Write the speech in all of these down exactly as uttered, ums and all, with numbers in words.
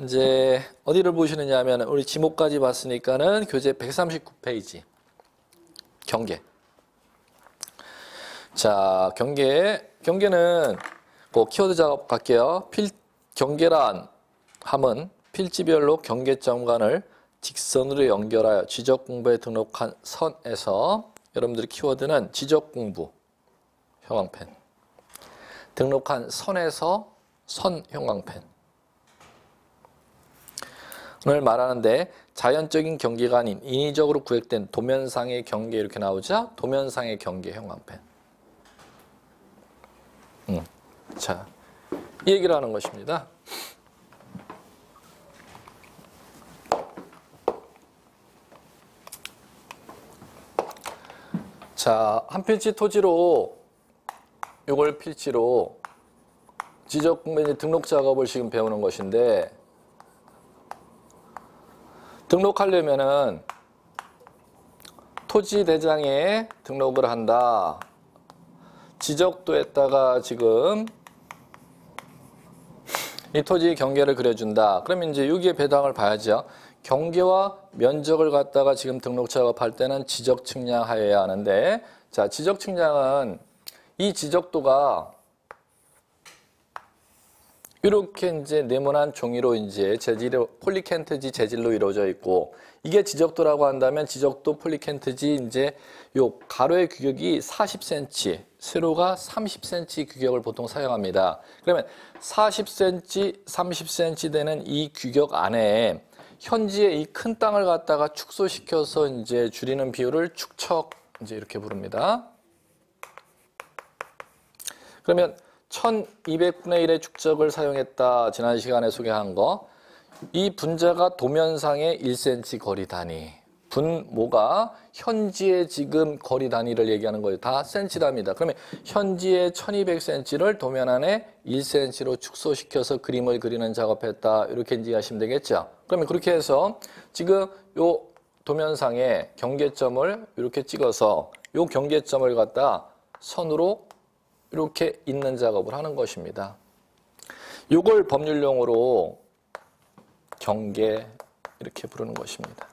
이제 어디를 보시느냐 하면 우리 지목까지 봤으니까는 교재 백삼십구 페이지 경계. 자, 경계. 경계는 그 키워드 작업 갈게요. 필, 경계란 함은 필지별로 경계점간을 직선으로 연결하여 지적공부에 등록한 선에서 여러분들의 키워드는 지적공부 형광펜. 등록한 선에서 선 형광펜. 을 말하는데 자연적인 경계가 아닌 인위적으로 구획된 도면상의 경계 이렇게 나오죠? 도면상의 경계 형광펜. 음. 자, 이 얘기를 하는 것입니다. 자, 한 필지 토지로 요걸 필지로 지적공부 등록 작업을 지금 배우는 것인데 등록하려면은 토지대장에 등록을 한다. 지적도에다가 지금 이 토지 경계를 그려준다. 그러면 이제 여기에 배당을 봐야죠. 경계와 면적을 갖다가 지금 등록 작업할 때는 지적 측량하여야 하는데, 자, 지적 측량은 이 지적도가 이렇게 이제 네모난 종이로 이제 재질로 폴리켄트지 재질로 이루어져 있고, 이게 지적도라고 한다면 지적도 폴리켄트지 이제 요 가로의 규격이 사십 센티미터, 세로가 삼십 센티미터 규격을 보통 사용합니다. 그러면 사십 센티미터, 삼십 센티미터 되는 이 규격 안에 현지의 이 큰 땅을 갖다가 축소시켜서 이제 줄이는 비율을 축척 이제 이렇게 부릅니다. 그러면 천이백분의 일의 축적을 사용했다. 지난 시간에 소개한 거. 이 분자가 도면상의 일 센티미터 거리 단위. 분모가 현지의 지금 거리 단위를 얘기하는 거예요. 다 센티답니다. 그러면 현지의 천이백 센티미터를 도면 안에 일 센티미터로 축소시켜서 그림을 그리는 작업했다. 이렇게 이해하시면 되겠죠. 그러면 그렇게 해서 지금 요 도면상의 경계점을 이렇게 찍어서 요 경계점을 갖다 선으로 이렇게 있는 작업을 하는 것입니다. 이걸 법률용어로 경계 이렇게 부르는 것입니다.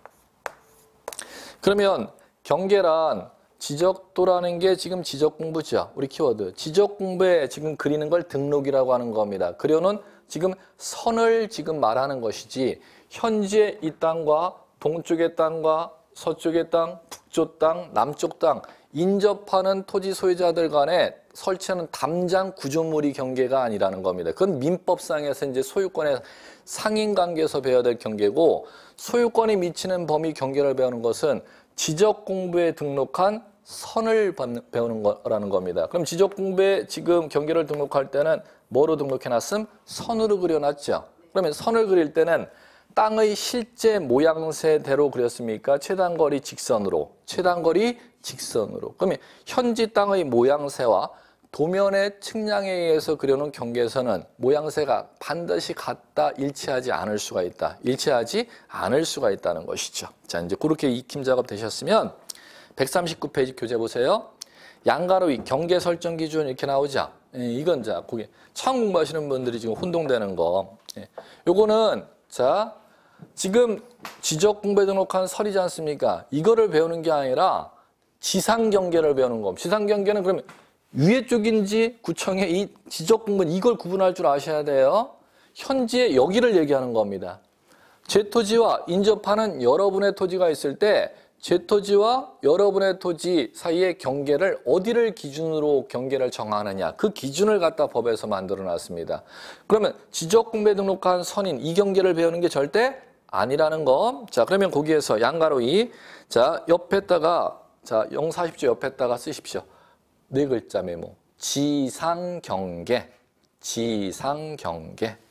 그러면 경계란 지적도라는 게 지금 지적공부죠. 우리 키워드. 지적공부에 지금 그리는 걸 등록이라고 하는 겁니다. 그려놓은 지금 선을 지금 말하는 것이지 현재 이 땅과 동쪽의 땅과 서쪽의 땅, 북쪽 땅, 남쪽 땅 인접하는 토지 소유자들 간에 설치하는 담장 구조물이 경계가 아니라는 겁니다. 그건 민법상에서 이제 소유권의 상인관계에서 배워야 될 경계고, 소유권이 미치는 범위 경계를 배우는 것은 지적공부에 등록한 선을 배우는 거라는 겁니다. 그럼 지적공부에 지금 경계를 등록할 때는 뭐로 등록해놨음? 선으로 그려놨죠. 그러면 선을 그릴 때는 땅의 실제 모양새대로 그렸습니까? 최단거리 직선으로. 최단거리 직선으로. 그러면 현지 땅의 모양새와 도면의 측량에 의해서 그려놓은 경계선은 모양새가 반드시 같다, 일치하지 않을 수가 있다. 일치하지 않을 수가 있다는 것이죠. 자, 이제 그렇게 익힘 작업 되셨으면 백삼십구 페이지 교재 보세요. 양가로 위 경계 설정 기준 이렇게 나오죠. 예, 이건 자, 거기 처음 공부하시는 분들이 지금 혼동되는 거. 예, 요거는 자, 지금 지적 공부에 등록한 설이지 않습니까? 이거를 배우는 게 아니라 지상 경계를 배우는 겁니다. 지상 경계는 그러면 위에 쪽인지 구청의 이 지적 공부는 이걸 구분할 줄 아셔야 돼요. 현지의 여기를 얘기하는 겁니다. 제 토지와 인접하는 여러분의 토지가 있을 때 제 토지와 여러분의 토지 사이의 경계를 어디를 기준으로 경계를 정하느냐. 그 기준을 갖다 법에서 만들어 놨습니다. 그러면 지적 공부에 등록한 선인 이 경계를 배우는 게 절대 아니라는 거. 자, 그러면 거기에서 양가로 이. 자, 옆에다가 자, 영 사십조 옆에다가 쓰십시오. 네 글자 메모. 지상경계. 지상경계.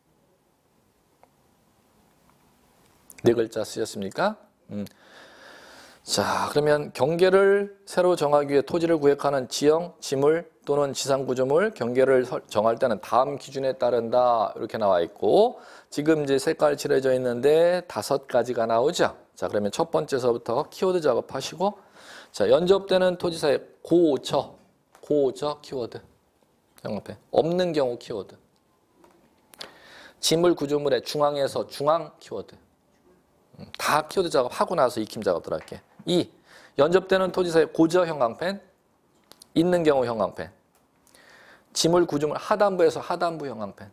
네 글자 쓰셨습니까? 음. 자, 그러면 경계를 새로 정하기 위해 토지를 구획하는 지형, 지물 또는 지상구조물 경계를 정할 때는 다음 기준에 따른다. 이렇게 나와 있고, 지금 이제 색깔 칠해져 있는데 다섯 가지가 나오죠. 자, 그러면 첫 번째서부터 키워드 작업하시고, 자, 연접되는 토지 사이 고저, 고저 키워드. 형광펜. 없는 경우 키워드. 지물 구조물의 중앙에서 중앙 키워드. 다 키워드 작업하고 나서 익힘 작업 들어갈게. 이. 연접되는 토지 사이 고저 형광펜, 있는 경우 형광펜. 지물 구조물 하단부에서 하단부 형광펜.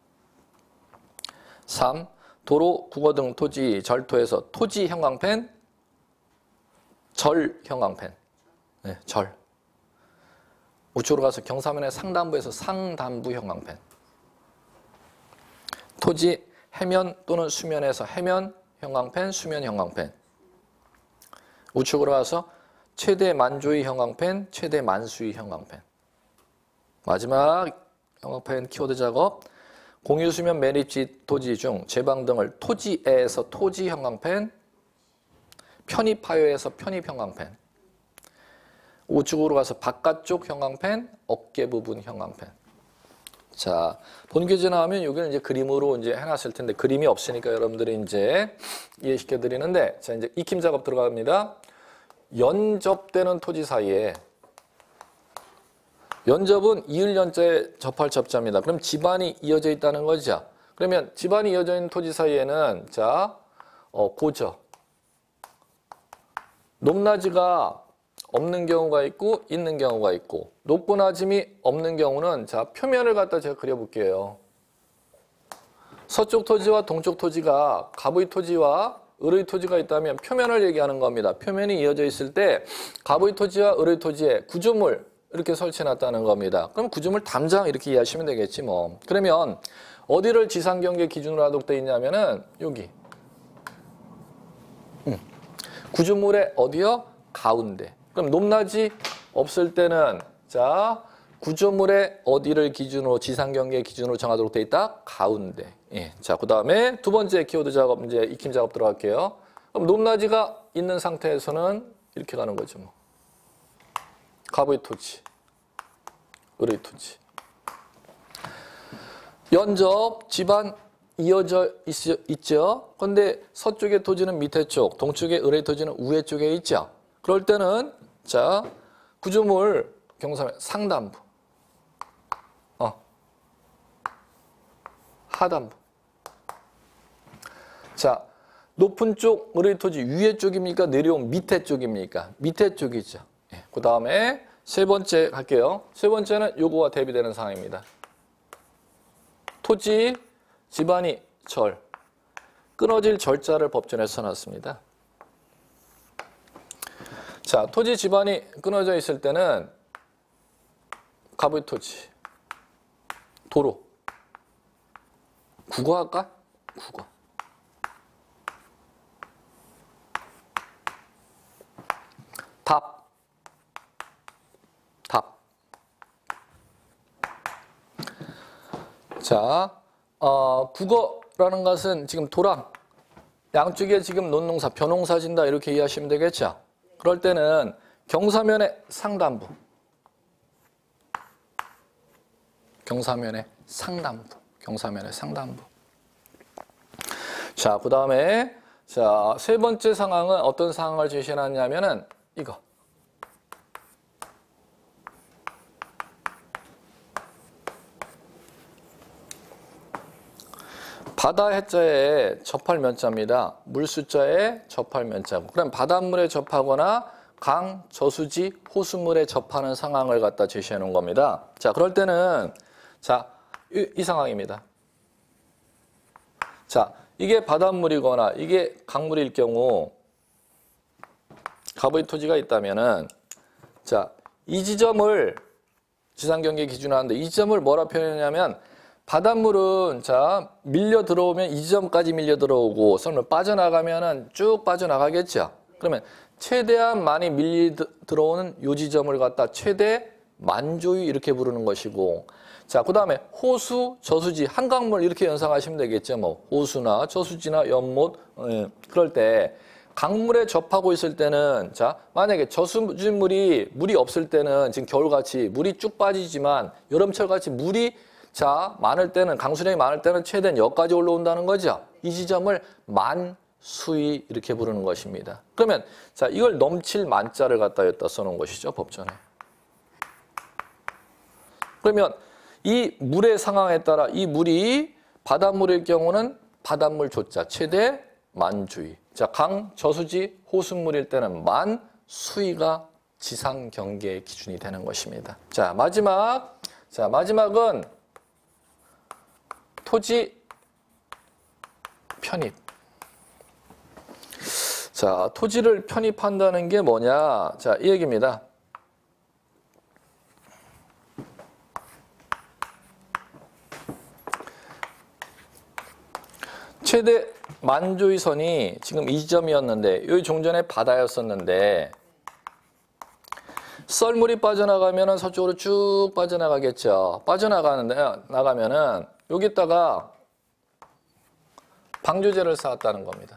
삼. 도로, 국어 등 토지, 절토에서 토지 형광펜, 절 형광펜. 네, 절. 우측으로 가서 경사면의 상단부에서 상단부 형광펜. 토지 해면 또는 수면에서 해면 형광펜, 수면 형광펜. 우측으로 가서 최대 만조의 형광펜, 최대 만수의 형광펜. 마지막 형광펜 키워드 작업. 공유수면 매립지 토지 중 제방 등을 토지에서 토지 형광펜, 편입하여에서 편입 형광펜. 우측으로 가서 바깥쪽 형광펜, 어깨 부분 형광펜. 자, 본교재 나오면 여기는 이제 그림으로 이제 해놨을 텐데 그림이 없으니까 여러분들이 이제 이해시켜 드리는데, 자, 이제 익힘 작업 들어갑니다. 연접되는 토지 사이에, 연접은 이을 연자에 접할 접자입니다. 그럼 집안이 이어져 있다는 거죠. 그러면 집안이 이어져 있는 토지 사이에는 자, 어, 고저, 높낮이가 없는 경우가 있고 있는 경우가 있고, 높고 낮음이 없는 경우는 자, 표면을 갖다 제가 그려볼게요. 서쪽 토지와 동쪽 토지가 갑의 토지와 을의 토지가 있다면 표면을 얘기하는 겁니다. 표면이 이어져 있을 때 갑의 토지와 을의 토지에 구조물 이렇게 설치해놨다는 겁니다. 그럼 구조물 담장 이렇게 이해하시면 되겠지 뭐. 그러면 어디를 지상경계 기준으로 하도록 있냐면은 여기. 음. 구조물의 어디요? 가운데. 그럼 높낮이 없을 때는 자, 구조물의 어디를 기준으로 지상경계 기준으로 정하도록 돼 있다? 가운데. 예. 자, 그 다음에 두 번째 키워드 작업, 이제 익힘 작업 들어갈게요. 그럼 높낮이가 있는 상태에서는 이렇게 가는 거죠 뭐. 갑의 토지, 을의 토지. 연접, 집안 이어져 있, 있죠. 그런데 서쪽의 토지는 밑에 쪽, 동쪽의 을의 토지는 위에 쪽에 있죠. 그럴 때는 자, 구조물 경사면 상단부, 어, 하단부. 자, 높은 쪽 을의 토지 위에 쪽입니까? 내려온 밑에 쪽입니까? 밑에 쪽이죠. 그 다음에 세 번째 갈게요. 세 번째는 요거와 대비되는 상황입니다. 토지, 집안이 절. 끊어질 절자를 법전에 써놨습니다. 자, 토지 집안이 끊어져 있을 때는 갑의 토지, 도로. 국어 할까? 국어. 답. 답. 자, 어, 국어라는 것은 지금 도랑, 양쪽에 지금 논농사, 벼농사 진다 이렇게 이해하시면 되겠죠. 그럴 때는 경사면의 상단부, 경사면의 상단부, 경사면의 상단부. 자, 그 다음에 자, 세 번째 상황은 어떤 상황을 제시해놨냐면은 이거. 바다 해자에 접할 면자입니다. 물 숫자에 접할 면자고. 그럼 바닷물에 접하거나 강, 저수지, 호수물에 접하는 상황을 갖다 제시해 놓은 겁니다. 자, 그럴 때는 자, 이, 이 상황입니다. 자, 이게 바닷물이거나 이게 강물일 경우 갑의 토지가 있다면은 자, 이 지점을 지상경계 기준으로 하는데 이 지점을 뭐라 표현하냐면 바닷물은 자, 밀려 들어오면 이 지점까지 밀려 들어오고 설마 빠져나가면은 쭉 빠져나가겠죠. 그러면 최대한 많이 밀려 들어오는 요 지점을 갖다 최대 만조유 이렇게 부르는 것이고, 자, 그 다음에 호수, 저수지, 한강물 이렇게 연상하시면 되겠죠. 뭐 호수나 저수지나 연못. 예. 그럴 때 강물에 접하고 있을 때는 자, 만약에 저수지물이 물이 없을 때는 지금 겨울같이 물이 쭉 빠지지만 여름철같이 물이 자, 많을 때는, 강수량이 많을 때는 최대한 여기까지 올라온다는 거죠. 이 지점을 만수위 이렇게 부르는 것입니다. 그러면 자, 이걸 넘칠 만자를 갖다 여기다 써놓은 것이죠, 법전에. 그러면 이 물의 상황에 따라 이 물이 바닷물일 경우는 바닷물 조자 최대 만주의. 자, 강, 저수지, 호수물일 때는 만, 수위가 지상 경계의 기준이 되는 것입니다. 자, 마지막. 자, 마지막은 토지 편입. 자, 토지를 편입한다는 게 뭐냐? 자, 이 얘기입니다. 최대 만조의 선이 지금 이 지점이었는데 여기 종전에 바다였었는데 썰물이 빠져나가면은 서쪽으로 쭉 빠져나가겠죠. 빠져나가는데 나가면은 여기다가 방조제를 쌓았다는 겁니다.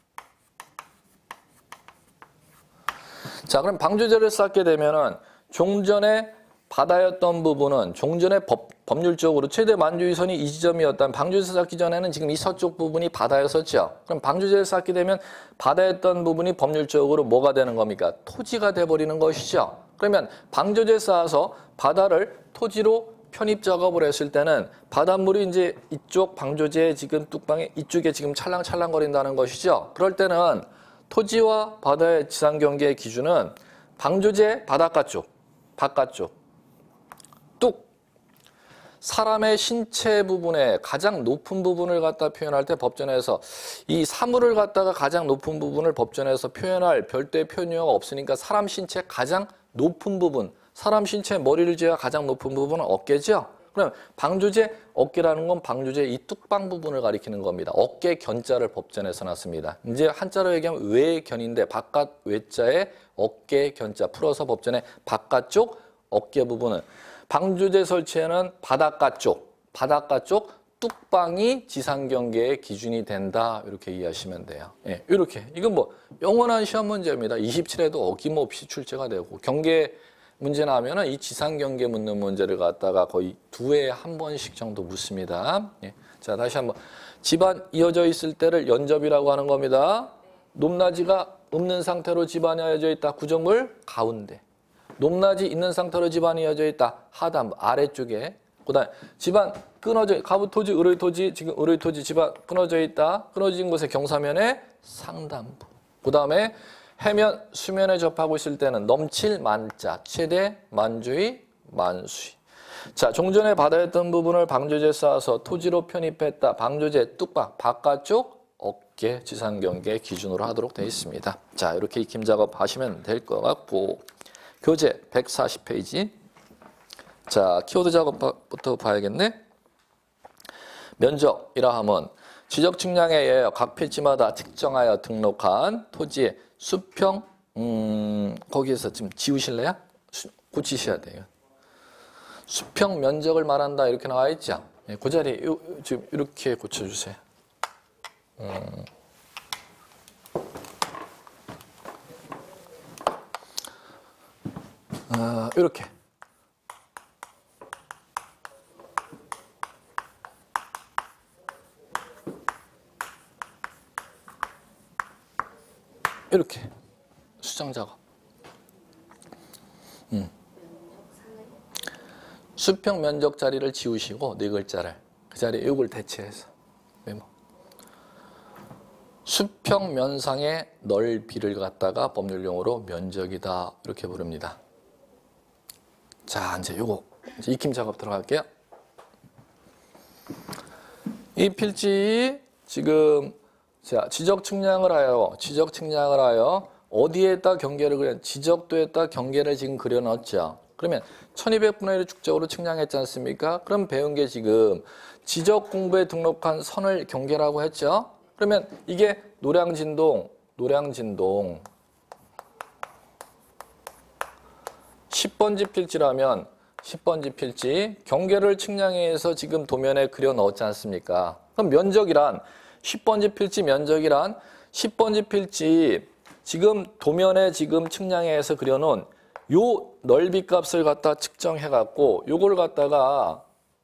자, 그럼 방조제를 쌓게 되면은 종전에 바다였던 부분은 종전의 법, 법률적으로 최대 만주의 선이 이 지점이었다면 방조제를 쌓기 전에는 지금 이 서쪽 부분이 바다였었죠. 그럼 방조제를 쌓게 되면 바다였던 부분이 법률적으로 뭐가 되는 겁니까? 토지가 돼버리는 것이죠. 그러면 방조제 쌓아서 바다를 토지로 편입 작업을 했을 때는 바닷물이 이제 이쪽 방조제 지금 뚝방에 이쪽에 지금 찰랑찰랑 거린다는 것이죠. 그럴 때는 토지와 바다의 지상 경계의 기준은 방조제 바닷가 쪽, 바깥쪽, 뚝 사람의 신체 부분의 가장 높은 부분을 갖다 표현할 때 법전에서 이 사물을 갖다가 가장 높은 부분을 법전에서 표현할 별도의 표현료가 없으니까 사람 신체 가장 높은 부분, 사람 신체 머리를 제외 가장 높은 부분은 어깨죠. 그럼 방조제 어깨라는 건 방조제 이 뚝방 부분을 가리키는 겁니다. 어깨 견자를 법전에서 놨습니다. 이제 한자로 얘기하면 외견인데 바깥 외자에 어깨 견자 풀어서 법전에 바깥쪽 어깨 부분은 방조제 설치에는 바닷가 쪽, 바닷가 쪽 뚝방이 지상 경계의 기준이 된다. 이렇게 이해하시면 돼요. 예, 이렇게. 이건 뭐 영원한 시험 문제입니다. 이십칠 회도 어김없이 출제가 되고 경계 문제 나오면은 이 지상 경계 묻는 문제를 갖다가 거의 두 회에 한 번씩 정도 묻습니다. 예. 자, 다시 한번 집안 이어져 있을 때를 연접이라고 하는 겁니다. 높낮이가 없는 상태로 집안이 이어져 있다. 구정물 가운데. 높낮이 있는 상태로 집안이 이어져 있다. 하단부 아래쪽에. 그다음에 집안 끊어져 가부토지, 을의토지, 지금 을의토지 집안 끊어져 있다. 끊어진 곳의 경사면의 상단부. 그다음에 해면 수면에 접하고 있을 때는 넘칠 만자, 최대 만주의 만수의. 자, 종전에 바다였던 부분을 방조제 쌓아서 토지로 편입했다. 방조제 뚝방 바깥쪽 어깨 지상 경계 기준으로 하도록 되어 있습니다. 자, 이렇게 익힘 작업 하시면 될 것 같고 교재 백사십 페이지. 자, 키워드 작업부터 봐야겠네. 면적이라 하면 지적 측량에 의하여 각 필지마다 측정하여 등록한 토지의 수평, 음, 거기에서 지금 지우실래요? 수, 고치셔야 돼요. 수평 면적을 말한다 이렇게 나와 있죠. 예, 그 자리에 요, 지금 이렇게 고쳐주세요. 음. 어, 이렇게. 이렇게 수정 작업. 음. 수평 면적 자리를 지우시고 네 글자를 그 자리에 이걸 대체해서 메모. 수평 면상의 넓이를 갖다가 법률용어로 면적이다 이렇게 부릅니다. 자, 이제 요거 이제 익힘 작업 들어갈게요. 이 필지 지금 자, 지적 측량을 하여, 지적 측량을 하여 어디에다 경계를 그려, 지적도에다 경계를 지금 그려 넣었죠. 그러면 천이백 분의 일을 축적으로 측량했지 않습니까? 그럼 배운 게 지금 지적 공부에 등록한 선을 경계라고 했죠. 그러면 이게 노량진동, 노량진동 십 번지 필지라면 십 번지 필지 경계를 측량해서 지금 도면에 그려 넣었지 않습니까? 그럼 면적이란 십 번지 필지 면적이란 십 번지 필지 지금 도면에 지금 측량해서 그려놓은 요 넓이 값을 갖다 측정해 갖고 요걸 갖다가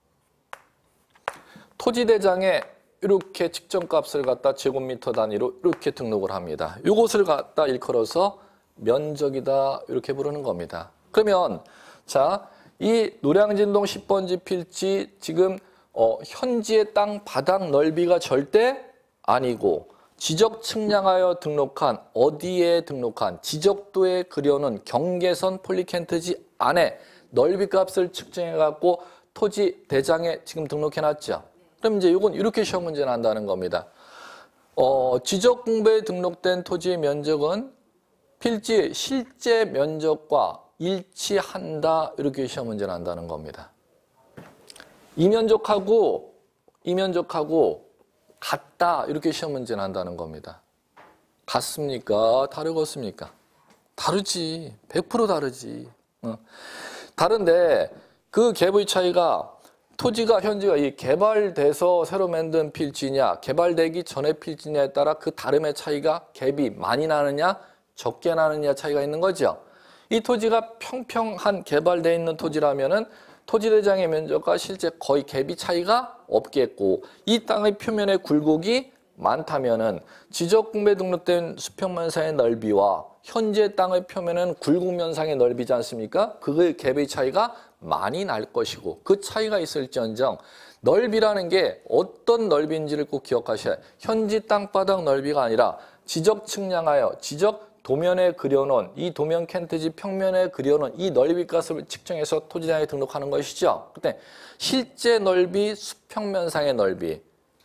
토지대장에 이렇게 측정 값을 갖다 제곱미터 단위로 이렇게 등록을 합니다. 요것을 갖다 일컬어서 면적이다 이렇게 부르는 겁니다. 그러면 자, 이 노량진동 십 번지 필지 지금 어, 현지의 땅 바닥 넓이가 절대 아니고 지적 측량하여 등록한 어디에 등록한 지적도에 그려놓은 경계선 폴리켄트지 안에 넓이 값을 측정해 갖고 토지 대장에 지금 등록해 놨죠. 그럼 이제 이건 이렇게 시험 문제 난다는 겁니다. 어, 지적 공부에 등록된 토지의 면적은 필지 실제 면적과 일치한다. 이렇게 시험 문제 난다는 겁니다. 이 면적하고 이 면적하고 같다. 이렇게 시험 문제 난다는 겁니다. 같습니까? 다르겠습니까? 다르지. 백 퍼센트 다르지. 어. 다른데 그 갭의 차이가 토지가 현지가 이 개발돼서 새로 만든 필지냐 개발되기 전의 필지냐에 따라 그 다름의 차이가 갭이 많이 나느냐 적게 나느냐 차이가 있는 거죠. 이 토지가 평평한 개발되어 있는 토지라면은 토지 대장의 면적과 실제 거의 갭이 차이가 없겠고 이 땅의 표면에 굴곡이 많다면은 지적 공부에 등록된 수평면상의 넓이와 현재 땅의 표면은 굴곡 면상의 넓이지 않습니까? 그의 갭의 차이가 많이 날 것이고 그 차이가 있을지언정 넓이라는 게 어떤 넓이인지를 꼭 기억하셔야 해요. 현지 땅바닥 넓이가 아니라 지적 측량하여 지적 도면에 그려놓은 이 도면 켄트지 평면에 그려놓은 이 넓이 값을 측정해서 토지장에 등록하는 것이죠. 그때 실제 넓이 수평면상의 넓이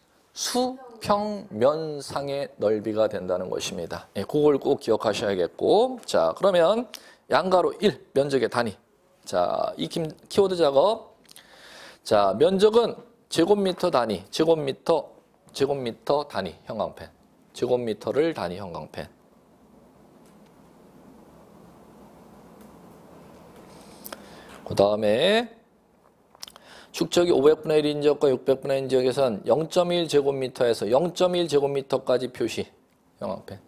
수평면상의 넓이가 된다는 것입니다. 예, 그걸 꼭 기억하셔야겠고 자 그러면 양가로 일 면적의 단위 자, 이 키워드 작업. 자, 면적은 제곱미터 단위, 제곱미터, 제곱미터 단위 형광펜. 제곱미터를 단위 형광펜. 그 다음에 축척이 오백분의 일인 지역과 육백분의 일 지역에선 영 점 일 제곱미터에서 영 점 일 제곱미터까지 표시 형광펜.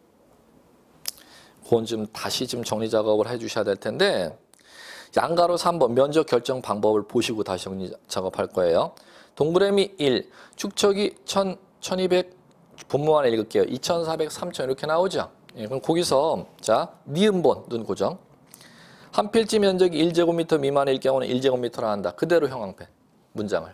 그건 좀 다시 좀 정리 작업을 해 주셔야 될 텐데 양가로 삼 번 면적 결정 방법을 보시고 다시 정리 작업할 거예요. 동그라미 일, 축척이 천, 천이백, 분모만 읽을게요. 이천사백, 삼천 이렇게 나오죠. 예, 그럼 거기서 자 니은본, 눈 고정. 한 필지 면적이 일 제곱미터 미만일 경우는 일 제곱미터라 한다. 그대로 형광펜, 문장을.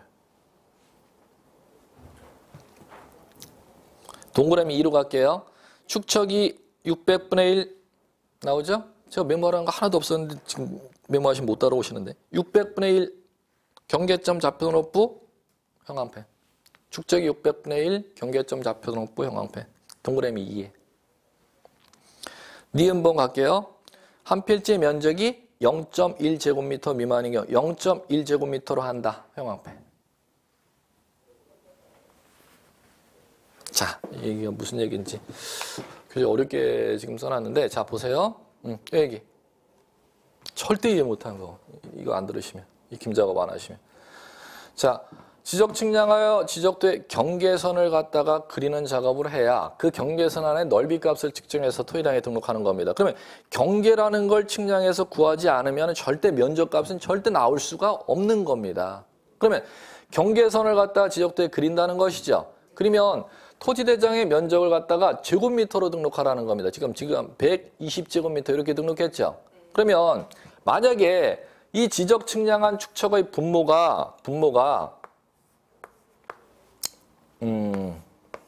동그라미 이로 갈게요. 축척이 육백분의 일 나오죠? 제가 메모하는 거 하나도 없었는데 지금 메모하시면 못 따라오시는데 육백분의 일 경계점 좌표등록부 형광펜 축척이 육백분의 일 경계점 좌표등록부 형광펜 동그라미 이에 니은번 갈게요. 한 필지 면적이 영 점 일 제곱미터 미만인 경우 영 점 일 제곱미터로 한다. 형광펜. 자, 이게 무슨 얘기인지 굉장히 어렵게 지금 써놨는데 자 보세요. 음, 이 얘기 절대 이해 못한 거 이거 안 들으시면 이 김작업 안 하시면 자 지적 측량하여 지적도의 경계선을 갖다가 그리는 작업을 해야 그 경계선 안에 넓이 값을 측정해서 토지량에 등록하는 겁니다. 그러면 경계라는 걸 측량해서 구하지 않으면 절대 면적 값은 절대 나올 수가 없는 겁니다. 그러면 경계선을 갖다가 지적도에 그린다는 것이죠. 그러면 토지대장의 면적을 갖다가 제곱미터로 등록하라는 겁니다. 지금 지금 백이십 제곱미터 이렇게 등록했죠. 그러면 만약에 이 지적 측량한 축척의 분모가 분모가 음,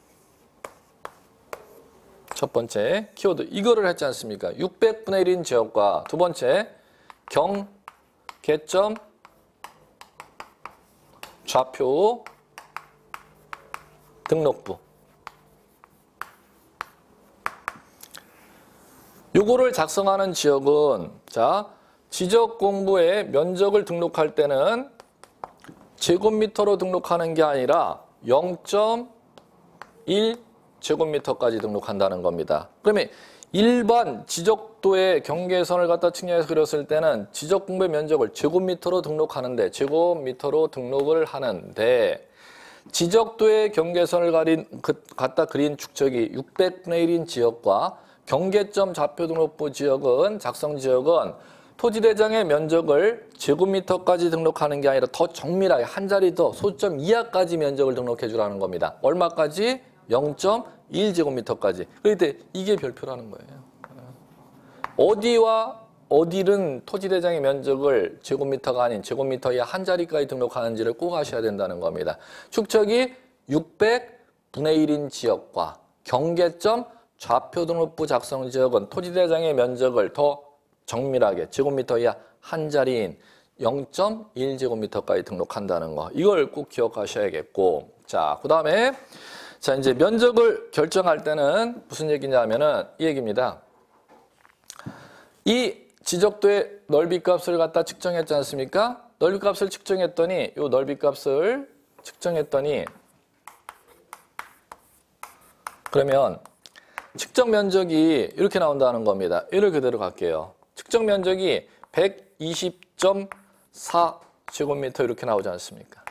첫 번째 키워드 이거를 했지 않습니까? 육백분의 일인 지역과 두 번째 경계점 좌표 등록부 요거를 작성하는 지역은 자 지적 공부에 면적을 등록할 때는 제곱미터로 등록하는 게 아니라 영 점 일 제곱미터까지 등록한다는 겁니다. 그러면 일반 지적도의 경계선을 갖다 측량해서 그렸을 때는 지적 공부의 면적을 제곱미터로 등록하는데 제곱미터로 등록을 하는데 지적도의 경계선을 가린, 그, 갖다 그린 축척이 육백분의 일인 지역과 경계점 좌표 등록부 지역은 작성 지역은 토지대장의 면적을 제곱미터까지 등록하는 게 아니라 더 정밀하게 한 자리 더 소점 이하까지 면적을 등록해 주라는 겁니다. 얼마까지? 영 점 일 제곱미터까지. 그럴 때 이게 별표라는 거예요. 어디와 어디는 토지대장의 면적을 제곱미터가 아닌 제곱미터 이하 한 자리까지 등록하는지를 꼭 아셔야 된다는 겁니다. 축척이 육백분의 일인 지역과 경계점 좌표 등록부 작성 지역은 토지대장의 면적을 더 정밀하게 제곱미터 이하 한 자리인 영 점 일 제곱미터까지 등록한다는 거. 이걸 꼭 기억하셔야겠고. 자, 그 다음에 자, 이제 면적을 결정할 때는 무슨 얘기냐면은 이 얘기입니다. 이 지적도의 넓이값을 갖다 측정했지 않습니까? 넓이값을 측정했더니 이 넓이값을 측정했더니 그러면 측정 면적이 이렇게 나온다는 겁니다. 이를 그대로 갈게요. 측정 면적이 백이십 점 사 제곱미터 이렇게 나오지 않습니까?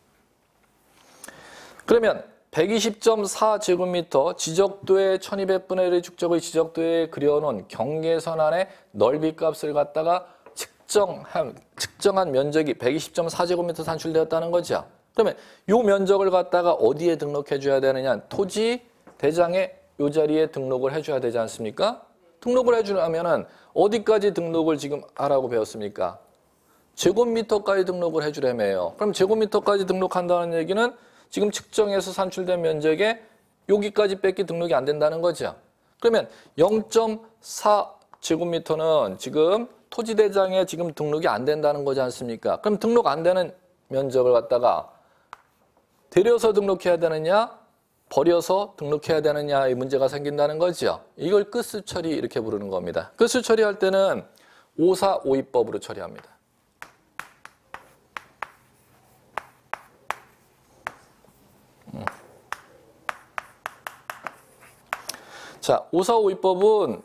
그러면 백이십 점 사 제곱미터 지적도의 천이백분의 일의 축적의 지적도에 그려놓은 경계선 안에 넓이값을 갖다가 측정한, 측정한 면적이 백이십 점 사 제곱미터 산출되었다는 거죠. 그러면 이 면적을 갖다가 어디에 등록해 줘야 되느냐? 토지 대장에 이 자리에 등록을 해줘야 되지 않습니까? 등록을 해주려면은 어디까지 등록을 지금 하라고 배웠습니까? 제곱미터까지 등록을 해주려며요. 그럼 제곱미터까지 등록한다는 얘기는 지금 측정해서 산출된 면적에 여기까지 뺏기 등록이 안 된다는 거죠. 그러면 영 점 사 제곱미터는 지금 토지대장에 지금 등록이 안 된다는 거지 않습니까? 그럼 등록 안 되는 면적을 갖다가 데려서 등록해야 되느냐? 버려서 등록해야 되느냐의 문제가 생긴다는 거죠. 이걸 끝수 처리 이렇게 부르는 겁니다. 끝수 처리할 때는 오사오이법으로 처리합니다. 음. 자, 오사오이법은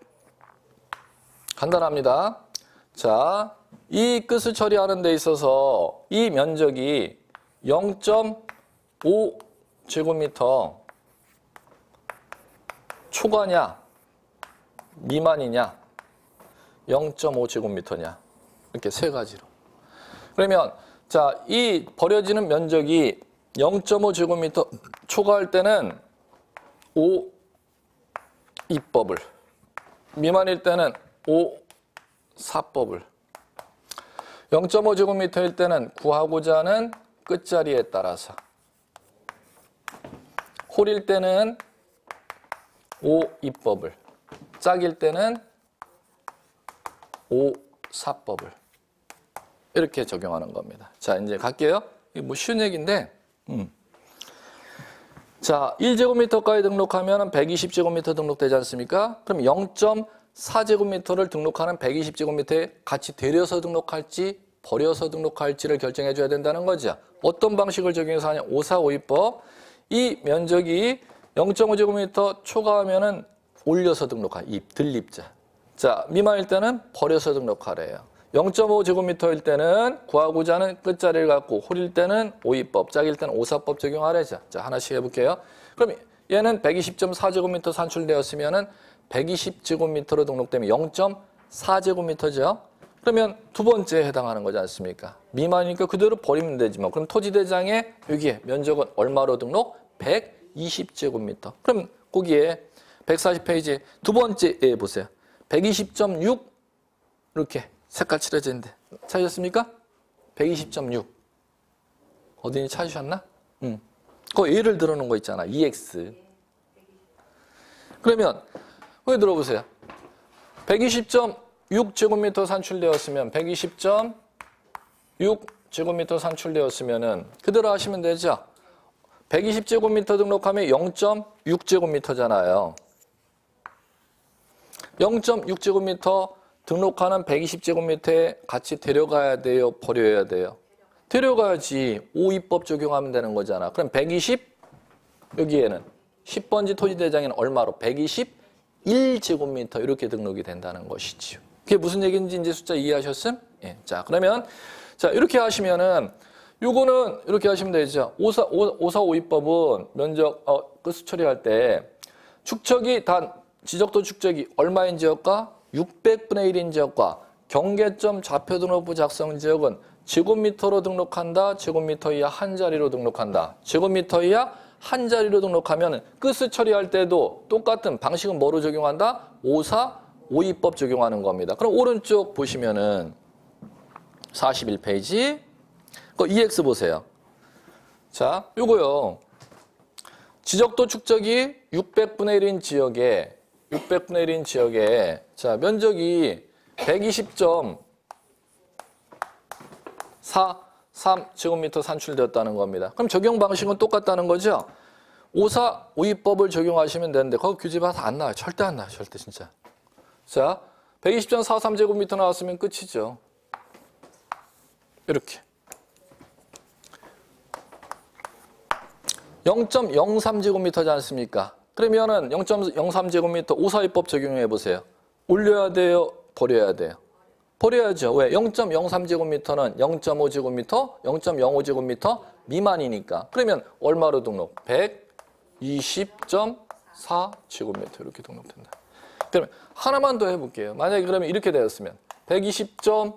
간단합니다. 자, 이 끝을 처리하는 데 있어서 이 면적이 영 점 오 제곱미터 초과냐 미만이냐 영 점 오 제곱미터냐 이렇게 세 가지로. 그러면 자, 이 버려지는 면적이 영 점 오 제곱미터 초과할 때는 오 이법을, 미만일 때는 오 사법을, 영 점 오 제곱미터일 때는 구하고자 하는 끝자리에 따라서, 홀일 때는 오 이법을, 짝일 때는 오 사법을 이렇게 적용하는 겁니다. 자, 이제 갈게요. 이게 뭐 쉬운 얘기인데, 음. 자, 일 제곱미터까지 등록하면 백이십 제곱미터 등록되지 않습니까? 그럼 영 점 사 제곱미터를 등록하는 백이십 제곱미터에 같이 데려서 등록할지 버려서 등록할지를 결정해 줘야 된다는 거죠. 어떤 방식을 적용해서 하냐? 오사오이법. 이 면적이 영 점 오 제곱미터 초과하면은 올려서 등록하, 입, 들립자. 자, 미만일 때는 버려서 등록하래요. 영 점 오 제곱미터일 때는 구하고자 하는 끝자리를 갖고, 홀일 때는 오이법, 짝일 때는 오사법 적용하래죠. 자, 하나씩 해볼게요. 그럼 얘는 백이십 점 사 제곱미터 산출되었으면은 백이십 제곱미터로 등록되면 영 점 사 제곱미터죠. 그러면 두 번째에 해당하는 거지 않습니까? 미만이니까 그대로 버리면 되지만, 그럼 토지대장에 여기에 면적은 얼마로 등록? 백이십 제곱미터. 그럼 거기에 백사십 페이지 두 번째에 보세요. 백이십 점 육 이렇게 색깔 칠해진데 찾으셨습니까? 백이십 점 육. 어디 찾으셨나? 응. 그 예를 들어놓은 거 있잖아. 이엑스. 그러면 거기 들어보세요. 백이십 점 육 제곱미터 산출되었으면 백이십 점 육 제곱미터 산출되었으면은 그대로 하시면 되죠. 백이십 제곱미터 등록하면 영 점 육 제곱미터잖아요. 영 점 육 제곱미터 등록하는 백이십 제곱미터에 같이 데려가야 돼요? 버려야 돼요? 데려가야지. 오이법 적용하면 되는 거잖아. 그럼 백이십, 여기에는 십 번지 토지대장에는 얼마로? 백이십일 제곱미터 이렇게 등록이 된다는 것이지요. 그게 무슨 얘기인지 이제 숫자 이해하셨음? 예. 자, 그러면 자, 이렇게 하시면은 요거는 이렇게 하시면 되죠. 오사오이법은 면적 어, 끝수 처리할 때 축척이 단 지적도 축적이 얼마인 지역과 육백분의 일인 지역과 경계점 좌표 등록부 작성 지역은 제곱미터로 등록한다. 제곱미터 이하 한 자리로 등록한다. 제곱미터 이하 한 자리로 등록하면 끝수 처리할 때도 똑같은 방식은 뭐로 적용한다? 오사 오이법 적용하는 겁니다. 그럼 오른쪽 보시면은 사십일 페이지 그 이엑스 보세요. 자, 요거요. 지적도 축적이 육백분의 일인 지역에 육백분의 일인 지역에 자, 면적이 백이십 점 사삼 제곱미터 산출되었다는 겁니다. 그럼 적용 방식은 똑같다는 거죠? 오사 오이법을 적용하시면 되는데 거기 규제 봐서 안 나와요. 절대 안 나와요. 절대 진짜. 자, 백이십 점 사삼 제곱미터 나왔으면 끝이죠. 이렇게. 영 점 영삼 제곱미터지 않습니까? 그러면은 영 점 영삼 제곱미터 오사이법 적용해 보세요. 올려야 돼요? 버려야 돼요? 버려야죠. 왜? 영 점 영삼 제곱미터는 영 점 오 제곱미터, 영 점 영오 제곱미터 미만이니까. 그러면 얼마로 등록? 백이십 점 사 제곱미터 이렇게 등록된다. 그러면 하나만 더 해볼게요. 만약에 그러면 이렇게 되었으면 백이십 점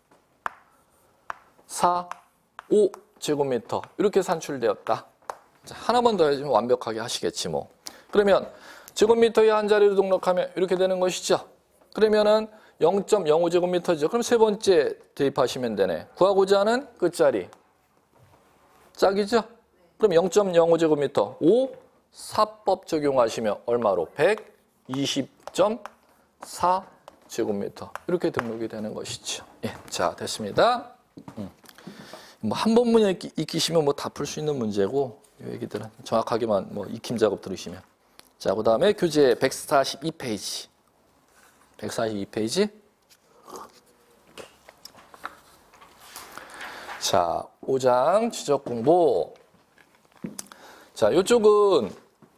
사오 제곱미터 이렇게 산출되었다. 자, 하나만 더 해주면 완벽하게 하시겠지 뭐. 그러면 제곱미터의 한 자리로 등록하면 이렇게 되는 것이죠. 그러면은 영 점 영오 제곱미터죠. 그럼 세 번째 대입하시면 되네. 구하고자 하는 끝자리. 짝이죠? 그럼 영 점 영오 제곱미터 오 사법 적용하시면 얼마로? 백이십 점 사 제곱미터 이렇게 등록이 되는 것이죠. 예, 자 됐습니다. 음. 뭐 한 번만 익히, 익히시면 뭐 다 풀 수 있는 문제고 이 얘기들은 정확하게만 뭐 익힘 작업 들으시면. 자, 그 다음에 교재 백사십이 페이지. 백사십이 페이지. 자, 오 장 지적 공부. 자, 이쪽은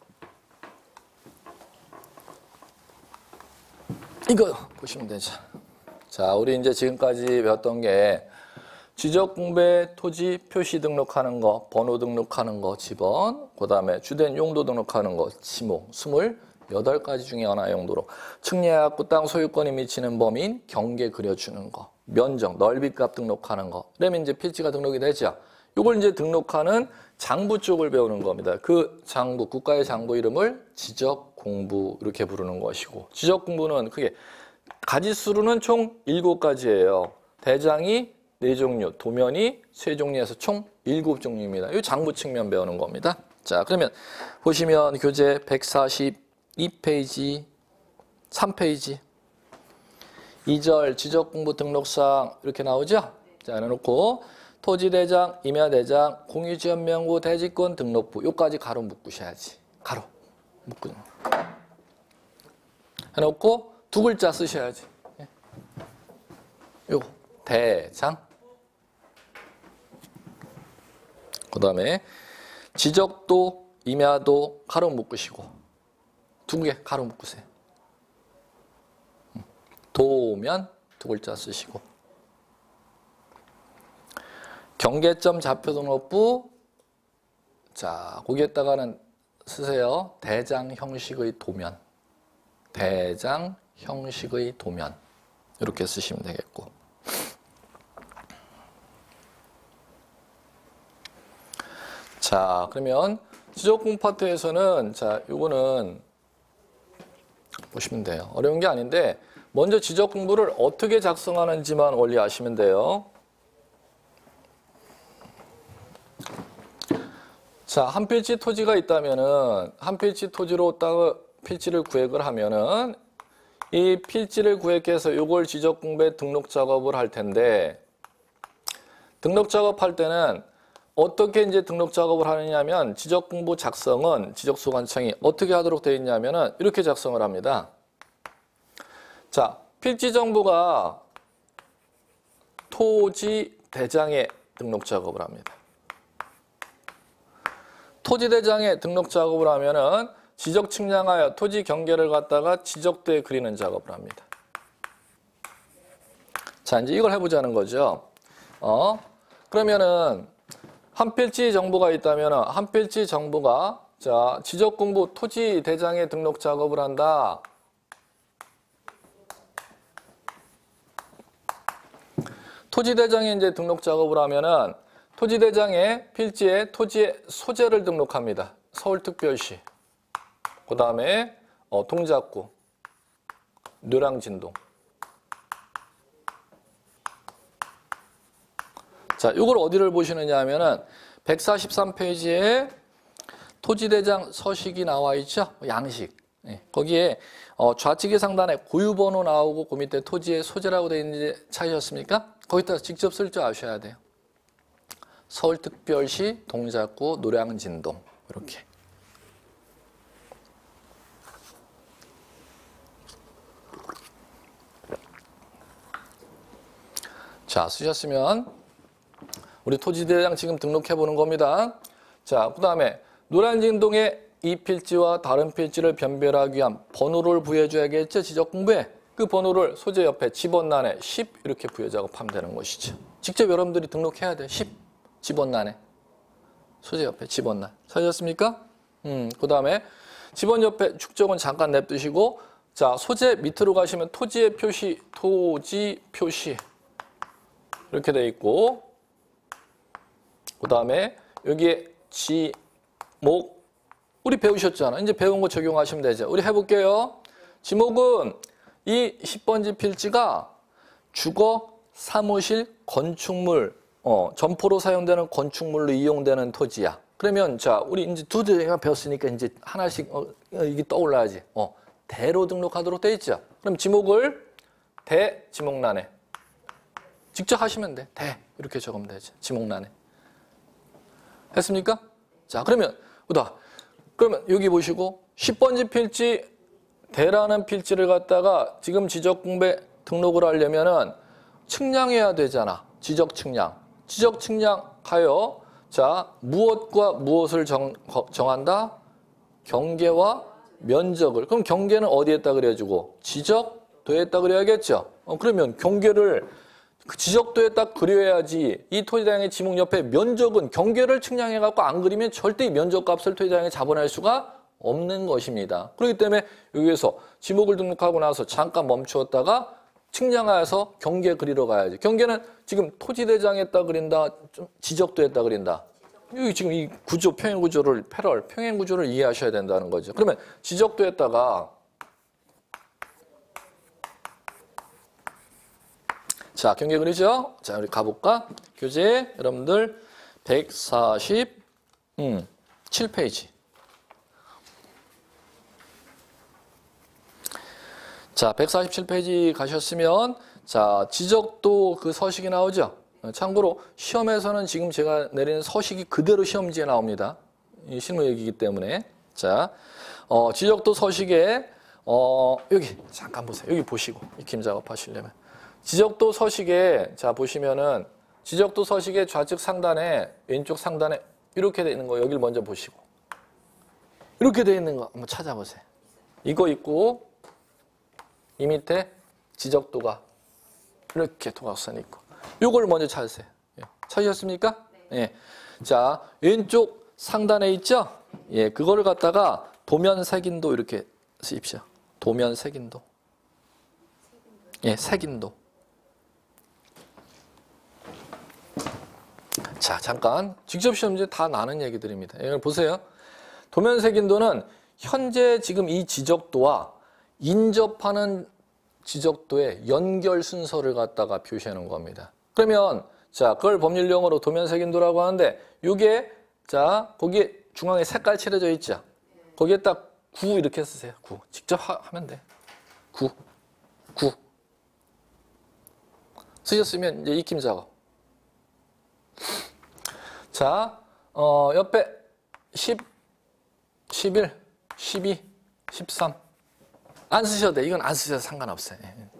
이거 보시면 되죠. 자, 우리 이제 지금까지 배웠던 게 지적 공부에 토지 표시 등록하는 거, 번호 등록하는 거, 지번, 그 다음에 주된 용도 등록하는 거, 지목, 스물여덟 가지 중에 하나 용도로 측량해갖고 땅 소유권이 미치는 범위인 경계 그려주는 거, 면적, 넓이값 등록하는 거, 그러면 이제 필지가 등록이 되죠. 이걸 이제 등록하는 장부 쪽을 배우는 겁니다. 그 장부, 국가의 장부 이름을 지적 공부 이렇게 부르는 것이고, 지적 공부는 크게 가지수로는 총 일곱 가지예요. 대장이 네 종류, 도면이 세 종류에서 총 일곱 종류입니다. 이 장부 측면 배우는 겁니다. 자, 그러면 보시면 교재 백사십이 페이지, 삼 페이지. 이 절 지적 공부 등록사항 이렇게 나오죠? 자, 해놓고 토지대장, 임야대장, 공유지역명부, 대지권 등록부 요까지 가로 묶으셔야지. 가로 묶고 해놓고 두 글자 쓰셔야지. 요거 대장. 그 다음에 지적도, 임야도 가로 묶으시고 두 개 가로 묶으세요. 도면 두 글자 쓰시고 경계점 좌표 등록부 자 거기에다가는 쓰세요. 대장 형식의 도면 대장 형식의 도면 이렇게 쓰시면 되겠고 자 그러면 지적공 파트에서는 자 요거는 보시면 돼요. 어려운 게 아닌데 먼저 지적 공부를 어떻게 작성하는지만 원리 아시면 돼요. 자, 한 필지 토지가 있다면은 한 필지 토지로 땅을 필지를 구획을 하면은 이 필지를 구획해서 요걸 지적 공부에 등록 작업을 할 텐데 등록 작업할 때는 어떻게 이제 등록 작업을 하느냐면 지적 공부 작성은 지적소관청이 어떻게 하도록 되어 있냐면은 이렇게 작성을 합니다. 자, 필지 정보가 토지 대장에 등록 작업을 합니다. 토지 대장에 등록 작업을 하면은 지적 측량하여 토지 경계를 갖다가 지적대에 그리는 작업을 합니다. 자, 이제 이걸 해보자는 거죠. 어? 그러면은 한 필지 정보가 있다면 한 필지 정보가 자 지적 공부 토지 대장에 등록 작업을 한다. 토지 대장에 이제 등록 작업을 하면은 토지 대장에 필지에 토지의 소재를 등록합니다. 서울특별시. 그 다음에 어, 동작구. 노량진동. 자, 이걸 어디를 보시느냐 하면은 백사십삼 페이지에 토지대장 서식이 나와 있죠? 양식. 네. 거기에 어, 좌측의 상단에 고유번호 나오고 그 밑에 토지의 소재라고 되어 있는지 찾으셨습니까? 거기다 직접 쓸 줄 아셔야 돼요. 서울특별시 동작구 노량진동 이렇게. 자, 쓰셨으면 우리 토지대장 지금 등록해 보는 겁니다. 자, 그 다음에 노량진동의 이 필지와 다른 필지를 변별하기 위한 번호를 부여해 줘야겠죠. 지적공부에. 그 번호를 소재 옆에 집원란에 십 이렇게 부여 작업하면 되는 것이죠. 직접 여러분들이 등록해야 돼. 십 집원란에. 소재 옆에 집원란. 찾으셨습니까? 음, 그 다음에 집원 옆에 축적은 잠깐 냅두시고, 자, 소재 밑으로 가시면 토지의 표시, 토지 표시. 이렇게 돼 있고, 그 다음에 여기에 지목, 우리 배우셨잖아. 이제 배운 거 적용하시면 되죠. 우리 해볼게요. 지목은 이 십 번지 필지가 주거, 사무실, 건축물, 어, 점포로 사용되는 건축물로 이용되는 토지야. 그러면 자, 우리 이제 두 대가 배웠으니까 이제 하나씩 어, 이게 떠올라야지. 어, 대로 등록하도록 돼 있죠. 그럼 지목을 대 지목란에 직접 하시면 돼. 대 이렇게 적으면 되죠. 지목란에. 했습니까? 자, 그러면 보다. 그러면 여기 보시고 십 번지 필지 대라는 필지를 갖다가 지금 지적공부에 등록을 하려면은 측량해야 되잖아. 지적 측량. 지적 측량하여 자, 무엇과 무엇을 정, 정한다? 경계와 면적을. 그럼 경계는 어디에다 그려주고 지적도에다 그려야겠죠. 어, 그러면 경계를 그 지적도에 딱 그려야지. 이 토지대장의 지목 옆에 면적은 경계를 측량해갖고 안 그리면 절대 이 면적값을 토지대장에 잡아낼 수가 없는 것입니다. 그렇기 때문에 여기에서 지목을 등록하고 나서 잠깐 멈추었다가 측량해서 경계 그리러 가야지. 경계는 지금 토지대장에다 그린다, 좀 지적도에다 그린다. 여기 지금 이 구조, 평행구조를, 패럴, 평행구조를 이해하셔야 된다는 거죠. 그러면 지적도에다가 자, 경계 그리죠? 자, 우리 가볼까? 교재, 여러분들, 백사십칠 페이지. 자, 백사십칠 페이지 가셨으면, 자, 지적도 그 서식이 나오죠? 참고로, 시험에서는 지금 제가 내리는 서식이 그대로 시험지에 나옵니다. 이 실무얘기이기 때문에. 자, 어, 지적도 서식에, 어, 여기, 잠깐 보세요. 여기 보시고, 익힘 작업하시려면. 지적도 서식에 자 보시면은 지적도 서식의 좌측 상단에 왼쪽 상단에 이렇게 돼 있는 거 여기를 먼저 보시고 이렇게 돼 있는 거 한번 찾아보세요. 이거 있고 이 밑에 지적도가 이렇게 도각선이 있고 이걸 먼저 찾으세요. 예. 찾으셨습니까? 네. 예. 자 왼쪽 상단에 있죠? 예, 그거를 갖다가 도면 색인도 이렇게 쓰십시오. 도면 색인도. 예, 색인도. 자, 잠깐. 직접 시험지에 다 나는 얘기들입니다. 이걸 보세요. 도면색인도는 현재 지금 이 지적도와 인접하는 지적도의 연결 순서를 갖다가 표시하는 겁니다. 그러면 자, 그걸 법률용어로 도면색인도라고 하는데 이게 자, 거기에 중앙에 색깔 칠해져 있죠. 거기에 딱 구 이렇게 쓰세요. 구. 직접 하, 하면 돼. 구. 구. 쓰셨으면 이제 익힘 작업. 자, 어, 옆에 십, 십일, 십이, 십삼. 안 쓰셔도 돼. 이건 안 쓰셔도 상관없어요.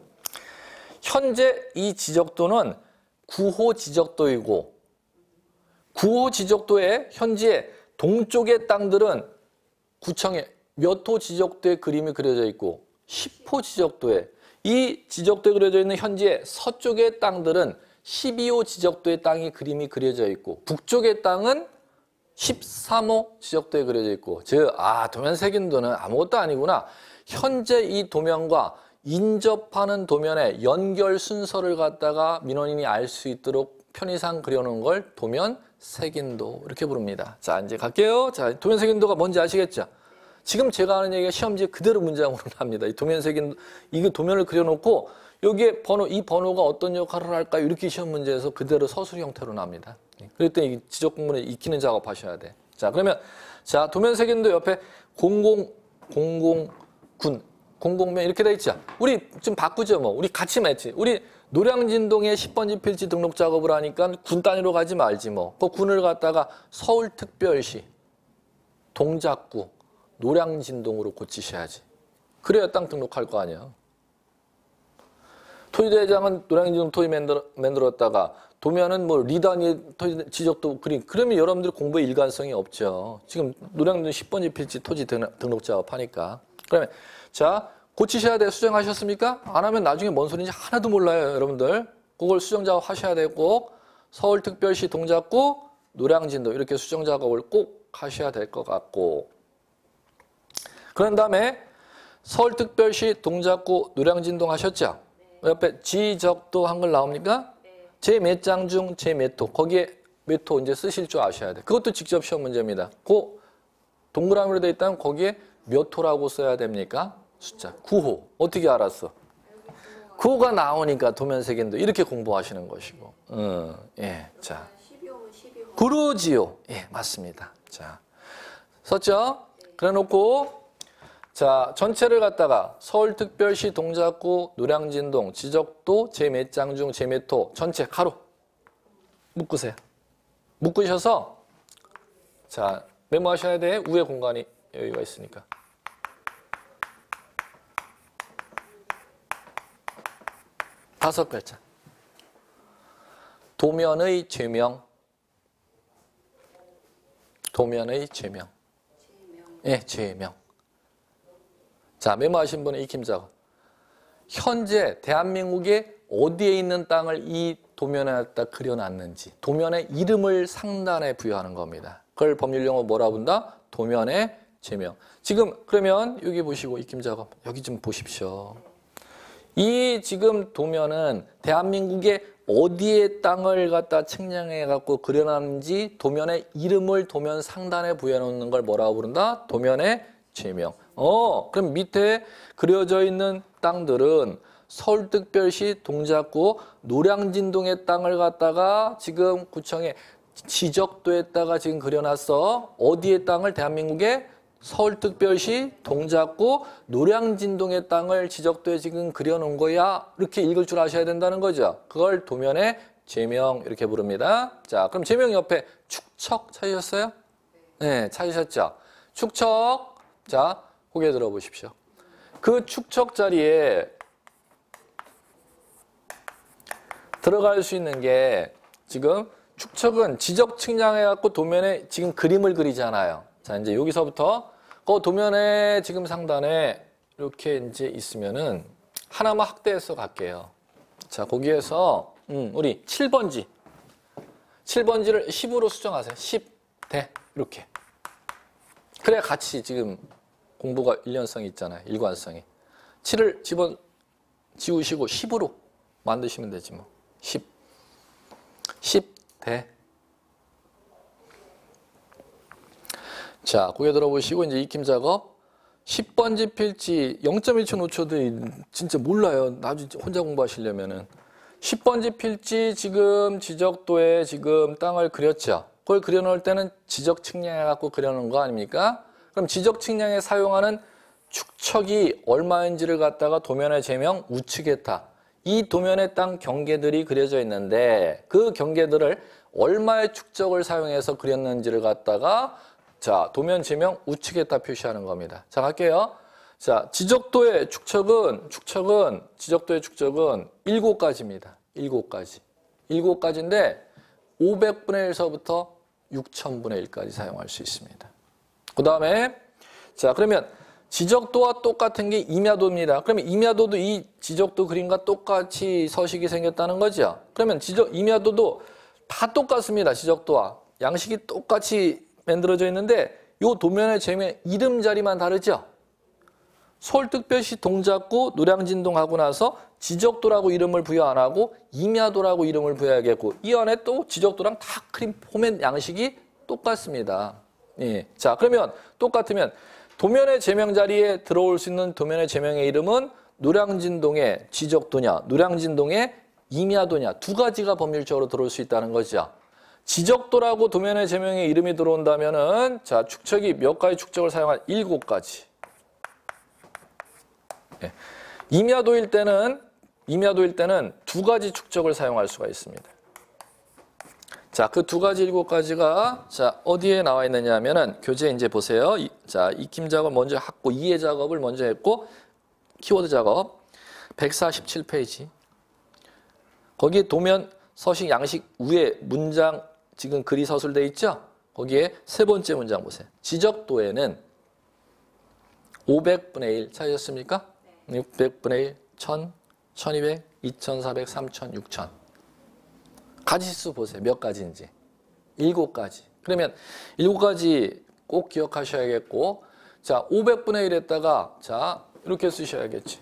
현재 이 지적도는 구 호 지적도이고 구 호 지적도의 현재 동쪽의 땅들은 구청에 몇 호 지적도의 그림이 그려져 있고 십 호 지적도에 이 지적도에 그려져 있는 현재 서쪽의 땅들은 십이 호 지적도의 땅이 그림이 그려져 있고 북쪽의 땅은 십삼 호 지적도에 그려져 있고 즉, 아, 도면색인도는 아무것도 아니구나. 현재 이 도면과 인접하는 도면의 연결 순서를 갖다가 민원인이 알 수 있도록 편의상 그려놓은 걸 도면색인도 이렇게 부릅니다. 자, 이제 갈게요. 자, 도면색인도가 뭔지 아시겠죠? 지금 제가 하는 얘기가 시험지에 그대로 문장으로 납니다. 이 도면색인 이거 도면을 그려놓고 여기에 번호 이 번호가 어떤 역할을 할까요? 이렇게 시험 문제에서 그대로 서술 형태로 납니다. 그럴 때 이 지적 공부는 익히는 작업하셔야 돼. 자 그러면 자 도면색인도 옆에 공공 공공군 공공면 이렇게 돼 있죠. 우리 좀 바꾸죠 뭐. 우리 같이 맺지. 우리 노량진동에 십 번지 필지 등록 작업을 하니까 군 단위로 가지 말지 뭐. 그 군을 갖다가 서울특별시 동작구 노량진동으로 고치셔야지. 그래야 땅 등록할 거 아니야. 토지대장은 노량진동 토지 만들어, 만들었다가 도면은 뭐 리단위 토지 지적도 그림. 그러면 여러분들 공부에 일관성이 없죠. 지금 노량진 십 번지 필지 토지 등록 작업하니까. 그러면 자 고치셔야 돼. 수정하셨습니까? 안 하면 나중에 뭔 소리인지 하나도 몰라요. 여러분들. 그걸 수정 작업 하셔야 되고 서울특별시 동작구 노량진도 이렇게 수정 작업을 꼭 하셔야 될 것 같고 그런 다음에 서울특별시 동작구 노량진동 하셨죠? 네. 옆에 지적도 한글 나옵니까? 네. 제 몇 장 중 제 몇 호 거기에 몇 호 이제 쓰실 줄 아셔야 돼. 그것도 직접 시험 문제입니다. 그 동그라미로 되어 있다면 거기에 몇 호라고 써야 됩니까? 숫자 구 호. 어떻게 알았어? 구 호가 나오니까 도면색인도 이렇게 공부하시는 것이고. 음, 예, 자. 십이 호면 십이 호. 그러지요. 예, 맞습니다. 자, 썼죠? 그래 놓고 자, 전체를 갖다가 서울특별시 동작구 노량진동 지적도 제 몇 장 중 제 몇 호 전체 가로 묶으세요. 묶으셔서 자, 메모하셔야 돼. 우회 공간이 여기가 있으니까. 다섯 글자. 도면의 죄명. 도면의 죄명. 예, 죄명. 자, 메모하신 분은 익힘 작업. 현재 대한민국의 어디에 있는 땅을 이 도면에 갖다 그려놨는지 도면의 이름을 상단에 부여하는 겁니다. 그걸 법률용어 뭐라 본다? 도면의 죄명. 지금 그러면 여기 보시고 익힘 작업 여기 좀 보십시오. 이 지금 도면은 대한민국의 어디에 땅을 갖다 측량해 갖고 그려놨는지 도면의 이름을 도면 상단에 부여놓는 걸 뭐라고 부른다? 도면의 죄명. 어, 그럼 밑에 그려져 있는 땅들은 서울특별시 동작구 노량진동의 땅을 갖다가 지금 구청에 지적도에다가 지금 그려놨어. 어디의 땅을 대한민국의 서울특별시 동작구 노량진동의 땅을 지적도에 지금 그려놓은 거야. 이렇게 읽을 줄 아셔야 된다는 거죠. 그걸 도면의 죄명 이렇게 부릅니다. 자, 그럼 죄명 옆에 축척 찾으셨어요? 네, 찾으셨죠? 축척. 자, 고개 들어보십시오. 그 축척 자리에 들어갈 수 있는 게 지금 축척은 지적 측량해갖고 도면에 지금 그림을 그리잖아요. 자, 이제 여기서부터 그 도면에 지금 상단에 이렇게 이제 있으면은 하나만 확대해서 갈게요. 자, 거기에서 음, 우리 칠 번지. 칠 번지를 십으로 수정하세요. 십 대 이렇게. 그래야 같이 지금 공부가 일련성이 있잖아요. 일관성이. 칠을 집어 지우시고 십으로 만드시면 되지 뭐. 십. 십 대. 자, 고개 들어보시고 이제 익힘 작업. 십 번지 필지 영 점 일 초 놓쳐도 진짜 몰라요. 나중에 혼자 공부하시려면은. 십 번지 필지 지금 지적도에 지금 땅을 그렸죠. 그걸 그려놓을 때는 지적 측량해갖고 그려놓은 거 아닙니까? 그럼 지적 측량에 사용하는 축척이 얼마인지를 갖다가 도면의 죄명 우측에타. 이 도면의 땅 경계들이 그려져 있는데 그 경계들을 얼마의 축적을 사용해서 그렸는지를 갖다가 자, 도면 죄명 우측에다 표시하는 겁니다. 자, 갈게요. 자, 지적도의 축척은, 축척은, 지적도의 축척은 일곱 가지입니다. 일곱 가지. 일곱 가지인데 오백분의 일서부터 육천분의 일까지 사용할 수 있습니다. 그 다음에, 자, 그러면 지적도와 똑같은 게 임야도입니다. 그러면 임야도도 이 지적도 그림과 똑같이 서식이 생겼다는 거죠. 그러면 지적, 임야도도 다 똑같습니다. 지적도와. 양식이 똑같이 만들어져 있는데 이 도면의 죄명 이름 자리만 다르죠. 서울특별시 동작구 노량진동 하고 나서 지적도라고 이름을 부여 안 하고 임야도라고 이름을 부여하겠고 이 안에 또 지적도랑 다 그림 포맷 양식이 똑같습니다. 예. 자, 그러면 똑같으면 도면의 제명 자리에 들어올 수 있는 도면의 제명의 이름은 노량진동의 지적도냐, 노량진동의 임야도냐 두 가지가 법률적으로 들어올 수 있다는 거죠. 지적도라고 도면의 제명의 이름이 들어온다면은 자 축척이 몇 가지 축척을 사용한 일곱 가지. 예. 임야도일 때는 임야도일 때는 두 가지 축척을 사용할 수가 있습니다. 자, 그 두 가지 일곱 가지가 자 어디에 나와 있느냐 하면은 교재 이제 보세요. 이, 자 익힘 작업 먼저 했고 이해 작업을 먼저 했고 키워드 작업 백사십칠 페이지. 거기에 도면 서식 양식 위에 문장 지금 글이 서술돼 있죠? 거기에 세 번째 문장 보세요. 지적도에는 오백분의 일 찾으셨습니까? 네. 육백분의 일, 천, 천이백, 이천사백, 삼천, 육천. 가지수 보세요. 몇 가지인지. 일곱 가지. 그러면 일곱 가지 꼭 기억하셔야겠고 자, 오백분의 일 했다가 자, 이렇게 쓰셔야겠지.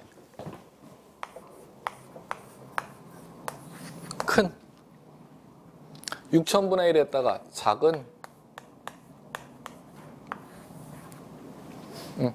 큰. 육천분의 일 했다가 작은. 음.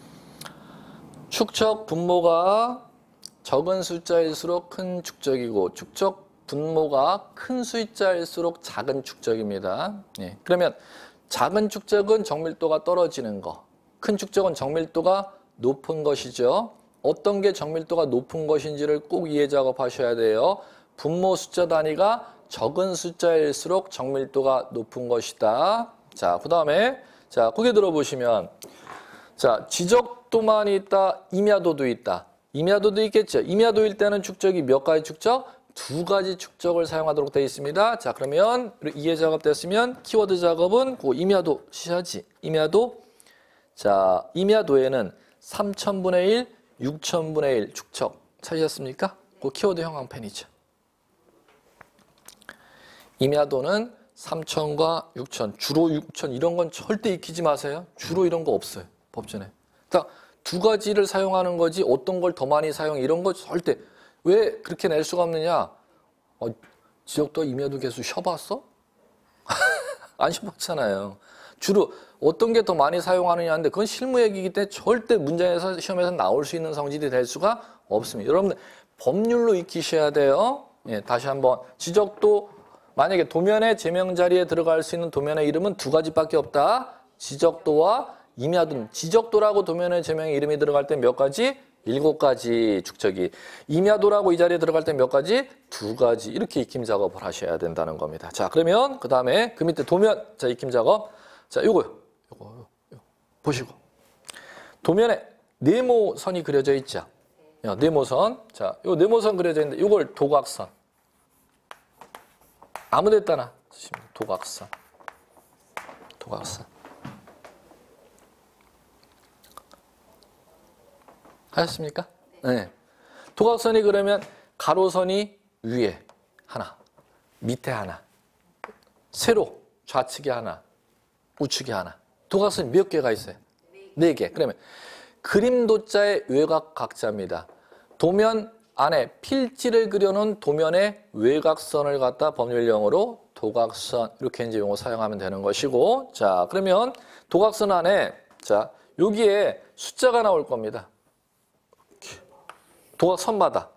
축척 분모가 적은 숫자일수록 큰 축적이고 축적 분모가 큰 숫자일수록 작은 축적입니다. 예. 그러면 작은 축적은 정밀도가 떨어지는 거, 큰 축적은 정밀도가 높은 것이죠. 어떤 게 정밀도가 높은 것인지를 꼭 이해 작업하셔야 돼요. 분모 숫자 단위가 적은 숫자일수록 정밀도가 높은 것이다. 자, 그 다음에 자 고개 들어보시면 자 지적도만 있다, 임야도도 있다. 임야도도 있겠죠. 임야도일 때는 축적이 몇 가지 축적? 두 가지 축적을 사용하도록 되어 있습니다. 자, 그러면 이해 작업 됐으면 키워드 작업은 그 임야도 시야지. 임야도. 자, 임야도에는 삼천분의 일, 육천분의 일 축적 찾으셨습니까? 그 키워드 형광펜이죠. 임야도는 삼천과 육천, 주로 육천 이런 건 절대 익히지 마세요. 주로 이런 거 없어요. 법전에. 딱 두 가지를 사용하는 거지 어떤 걸 더 많이 사용 이런 거 절대. 왜 그렇게 낼 수가 없느냐? 어, 지적도 임야도 개수 쉬어봤어? 안 쉬어봤잖아요. 주로 어떤 게 더 많이 사용하느냐인데 그건 실무 얘기이기 때문에 절대 문장에서 시험에서 나올 수 있는 성질이 될 수가 없습니다. 여러분들 법률로 익히셔야 돼요. 예, 다시 한번 지적도 만약에 도면의 제명 자리에 들어갈 수 있는 도면의 이름은 두 가지밖에 없다. 지적도와 임야도. 지적도라고 도면의 제명의 이름이 들어갈 때 몇 가지? 일곱 가지 축적이. 임야도라고 이 자리에 들어갈 때 몇 가지? 두 가지. 이렇게 익힘 작업을 하셔야 된다는 겁니다. 자, 그러면 그 다음에 그 밑에 도면, 자, 익힘 작업. 자, 요거요. 요거, 요거. 보시고. 도면에 네모선이 그려져 있죠. 야, 네모선. 자, 요 네모선 그려져 있는데 요걸 도각선. 아무 데다나 쓰시면 도각선. 도각선. 하셨습니까? 네. 도각선이 그러면 가로선이 위에 하나, 밑에 하나, 세로 좌측에 하나, 우측에 하나. 도각선이 몇 개가 있어요? 네 개. 그러면 그림도자의 외곽 각자입니다. 도면 안에 필지를 그려놓은 도면의 외곽선을 갖다 법률용어로 도각선 이렇게 이제 용어 사용하면 되는 것이고 자 그러면 도각선 안에 자 여기에 숫자가 나올 겁니다. 도각선마다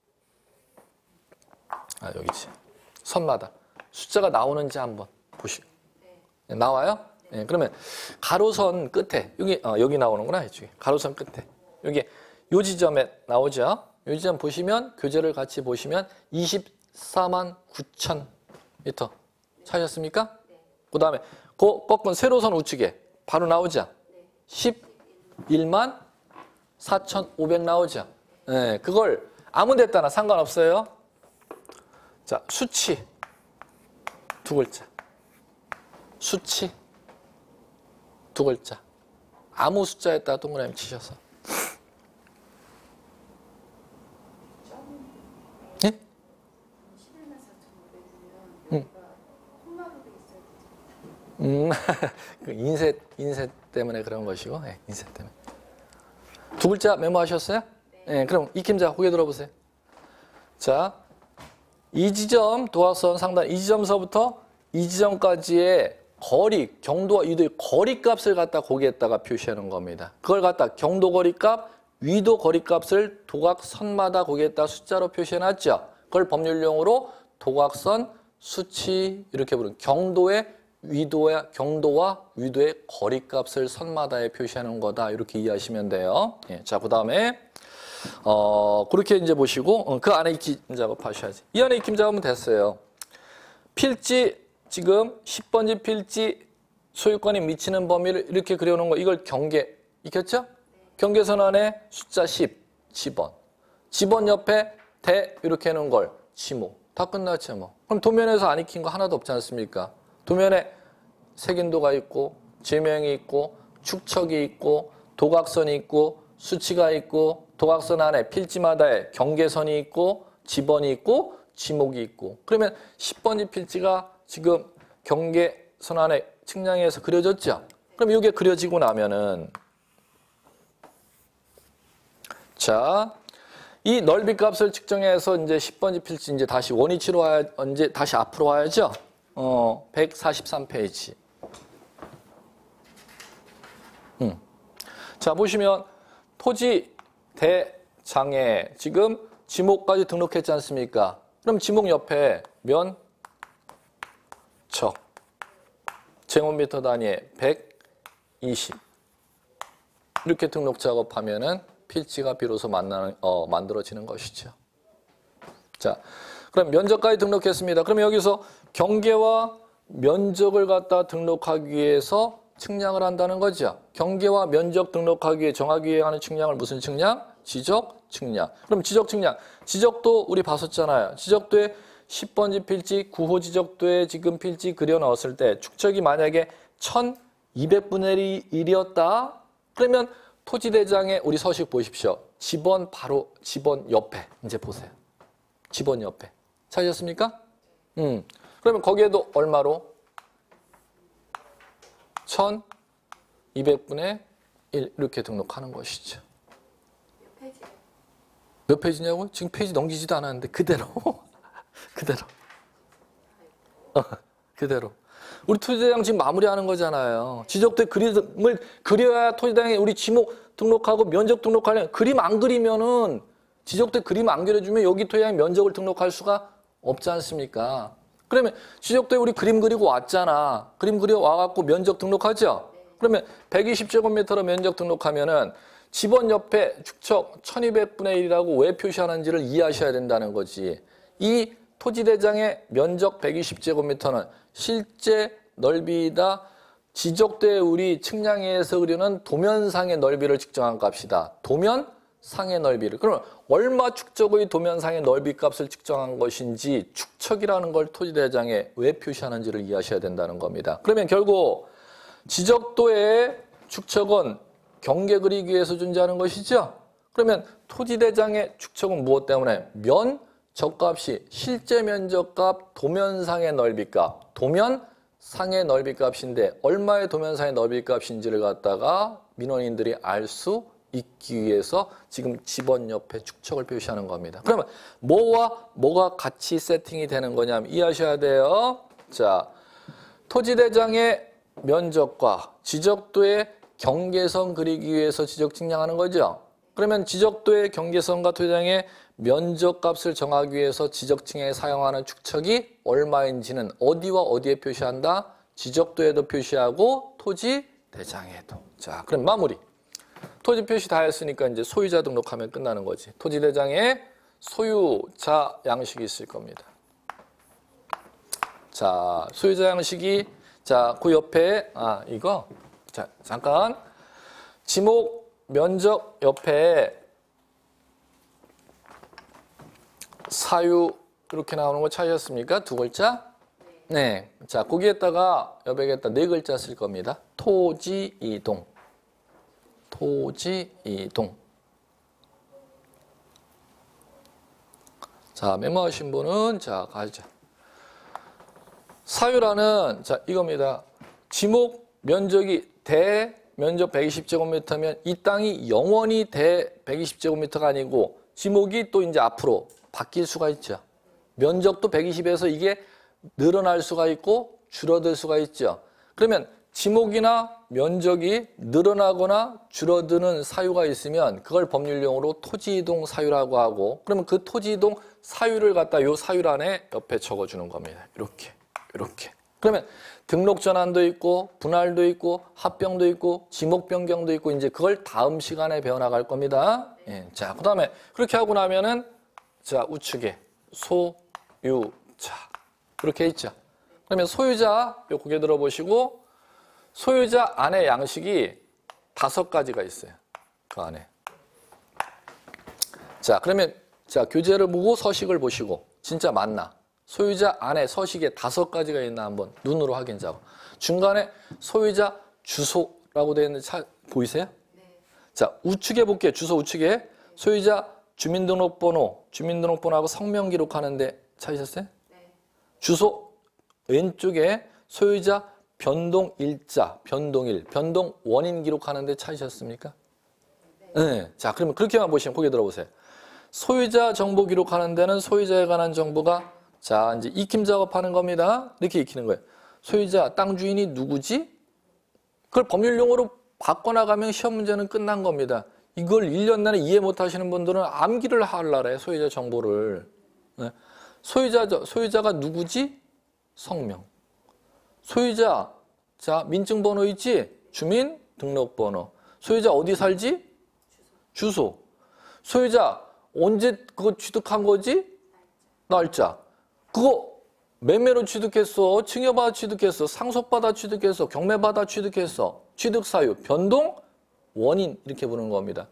아 여기지 선마다 숫자가 나오는지 한번 보시고 네, 나와요? 네, 그러면 가로선 끝에 여기 어, 여기 나오는구나 이쪽에 가로선 끝에 여기 요 지점에 나오죠. 요 지점 보시면 교재를 같이 보시면 이십사만 구천 미터 찾으셨습니까? 그 다음에 그 꺾은 세로선 우측에 바로 나오죠. 십일만 사천오백 나오죠. 네, 그걸 아무 데다나 상관없어요. 자, 수치 두 글자. 수치 두 글자. 아무 숫자에다가 동그라미 치셔서. 네? 음. 음, 그 인쇄, 인쇄 때문에 그런 것이고, 네, 인쇄 때문에. 두 글자 메모하셨어요? 네, 그럼 익힘자 고개 들어보세요. 자, 이 지점 도화선 상단 이 지점서부터 이 지점까지의 거리, 경도와 위도의 거리값을 갖다 거기에다가 표시하는 겁니다. 그걸 갖다 경도 거리값, 위도 거리값을 도각선마다 거기에다 숫자로 표시해놨죠. 그걸 법률용어로 도각선 수치 이렇게 부르는 경도의 위도의 경도와 위도의 거리값을 선마다에 표시하는 거다. 이렇게 이해하시면 돼요. 예, 자, 그다음에 어 그렇게 이제 보시고 어, 그 안에 익힘 작업하셔야지. 이 안에 익힘 작업은 됐어요. 필지 지금 십 번지 필지 소유권이 미치는 범위를 이렇게 그려놓은 거 이걸 경계 익혔죠? 경계선 안에 숫자 십, 지번. 지번 옆에 대 이렇게 해놓은 걸 지모. 다 끝났죠 뭐. 그럼 도면에서 안 익힌 거 하나도 없지 않습니까? 도면에 색인도가 있고 지명이 있고 축척이 있고 도각선이 있고 수치가 있고 도각선 안에 필지마다의 경계선이 있고 지번이 있고 지목이 있고 그러면 십 번지 필지가 지금 경계선 안에 측량에서 그려졌죠? 그럼 이게 그려지고 나면은 자, 이 넓이 값을 측정해서 이제 십 번지 필지 이제 다시 원위치로 와야 이제 다시 앞으로 와야죠. 어, 백사십삼 페이지. 음. 자, 보시면 토지 대장에 지금 지목까지 등록했지 않습니까? 그럼 지목 옆에 면, 적, 제곱미터 단위에 백이십 이렇게 등록 작업하면은 필지가 비로소 만나는, 어, 만들어지는 것이죠. 자, 그럼 면적까지 등록했습니다. 그럼 여기서 경계와 면적을 갖다 등록하기 위해서 측량을 한다는 거죠. 경계와 면적 등록하기 위해 정하기 위해 하는 측량을 무슨 측량? 지적 측량. 그럼 지적 측량. 지적도 우리 봤었잖아요. 지적도에 십 번지 필지, 구 호 지적도에 지금 필지 그려 넣었을 때 축척이 만약에 천이백분의 일이었다. 그러면 토지대장에 우리 서식 보십시오. 지번 바로 지번 옆에 이제 보세요. 지번 옆에. 찾으셨습니까? 음. 그러면 거기에도 얼마로? 천이백분의 일 이렇게 등록하는 것이죠. 몇 페이지? 몇 페이지냐고요? 지금 페이지 넘기지도 않았는데 그대로. 그대로. 어, 그대로. 우리 토지대장 지금 마무리하는 거잖아요. 지적도의 그림을 그려야 토지대장에 우리 지목 등록하고 면적 등록하려면 그림 안 그리면은 지적도의 그림 안 그려주면 여기 토지대장 면적을 등록할 수가 없지 않습니까? 그러면 지적도에 우리 그림 그리고 왔잖아. 그림 그려 와갖고 면적 등록하죠? 그러면 백이십 제곱미터로 면적 등록하면은 지번 옆에 축척 천이백분의 일이라고 왜 표시하는지를 이해하셔야 된다는 거지. 이 토지대장의 면적 백이십 제곱미터는 실제 넓이다. 지적도에 우리 측량해서 그리는 도면상의 넓이를 측정한 값이다. 도면상의 넓이를. 그러면 얼마 축적의 도면상의 넓이 값을 측정한 것인지 축척이라는 걸 토지대장에 왜 표시하는지를 이해하셔야 된다는 겁니다. 그러면 결국 지적도의 축척은 경계 그리기 위해서 존재하는 것이죠. 그러면 토지대장의 축척은 무엇 때문에? 면, 적값이 실제 면적값, 도면상의 넓이값, 도면상의 넓이값인데 얼마의 도면상의 넓이값인지를 갖다가 민원인들이 알 수 있기 위해서 지금 지번 옆에 축척을 표시하는 겁니다. 그러면 뭐와 뭐가 같이 세팅이 되는 거냐면 이해하셔야 돼요. 자, 토지대장의 면적과 지적도의 경계선 그리기 위해서 지적 측량하는 거죠. 그러면 지적도의 경계선과 토지대장의 면적값을 정하기 위해서 지적 측량에 사용하는 축척이 얼마인지는 어디와 어디에 표시한다? 지적도에도 표시하고 토지대장에도. 자, 그럼 마무리. 토지 표시 다 했으니까 이제 소유자 등록하면 끝나는 거지. 토지대장에 소유자 양식이 있을 겁니다. 자, 소유자 양식이 자, 그 옆에 아, 이거 자, 잠깐 지목 면적 옆에 사유 이렇게 나오는 거 찾으셨습니까? 두 글자? 네. 자, 거기에다가 여백에다 네 글자 쓸 겁니다. 토지 이동. 토지 이동. 자, 메모하신 분은 자, 가자. 사유라는 자, 이겁니다. 지목 면적이 대 면적 백이십 제곱미터면 이 땅이 영원히 대 백이십 제곱미터가 아니고 지목이 또 이제 앞으로 바뀔 수가 있죠. 면적도 백이십에서 이게 늘어날 수가 있고 줄어들 수가 있죠. 그러면 지목이나 면적이 늘어나거나 줄어드는 사유가 있으면 그걸 법률용어로 토지이동 사유라고 하고, 그러면 그 토지이동 사유를 갖다 요 사유란에 옆에 적어주는 겁니다. 이렇게, 이렇게. 그러면 등록 전환도 있고 분할도 있고 합병도 있고 지목 변경도 있고 이제 그걸 다음 시간에 배워나갈 겁니다. 예. 자, 그다음에 그렇게 하고 나면은 자 우측에 소유자 이렇게 있죠. 그러면 소유자 요 고개 들어보시고 소유자 안에 양식이 다섯 가지가 있어요. 그 안에. 자, 그러면 자 교재를 보고 서식을 보시고 진짜 맞나? 소유자 안에 서식에 다섯 가지가 있나 한번 눈으로 확인 작업. 중간에 소유자 주소라고 되어 있는 차 보이세요? 네. 자, 우측에 볼게요. 주소 우측에 소유자 주민등록번호, 주민등록번호하고 성명 기록하는데 찾으셨어요? 네. 주소 왼쪽에 소유자 변동 일자, 변동일, 변동 원인 기록하는데 찾으셨습니까? 네. 네. 자, 그러면 그렇게만 보시면 고개 들어보세요. 소유자 정보 기록하는 데는 소유자에 관한 정보가 자, 이제 익힘 작업하는 겁니다. 이렇게 익히는 거예요. 소유자, 땅 주인이 누구지? 그걸 법률용어로 바꿔나가면 시험 문제는 끝난 겁니다. 이걸 일 년 내내 이해 못 하시는 분들은 암기를 하려래, 소유자 정보를. 네. 소유자, 소유자가 누구지? 성명. 소유자, 자, 민증번호 있지? 주민등록번호. 소유자 어디 살지? 주소. 소유자 언제 그거 취득한 거지? 날짜. 그거 매매로 취득했어, 증여받아 취득했어, 상속받아 취득했어, 경매받아 취득했어, 취득사유, 변동, 원인 이렇게 부르는 겁니다.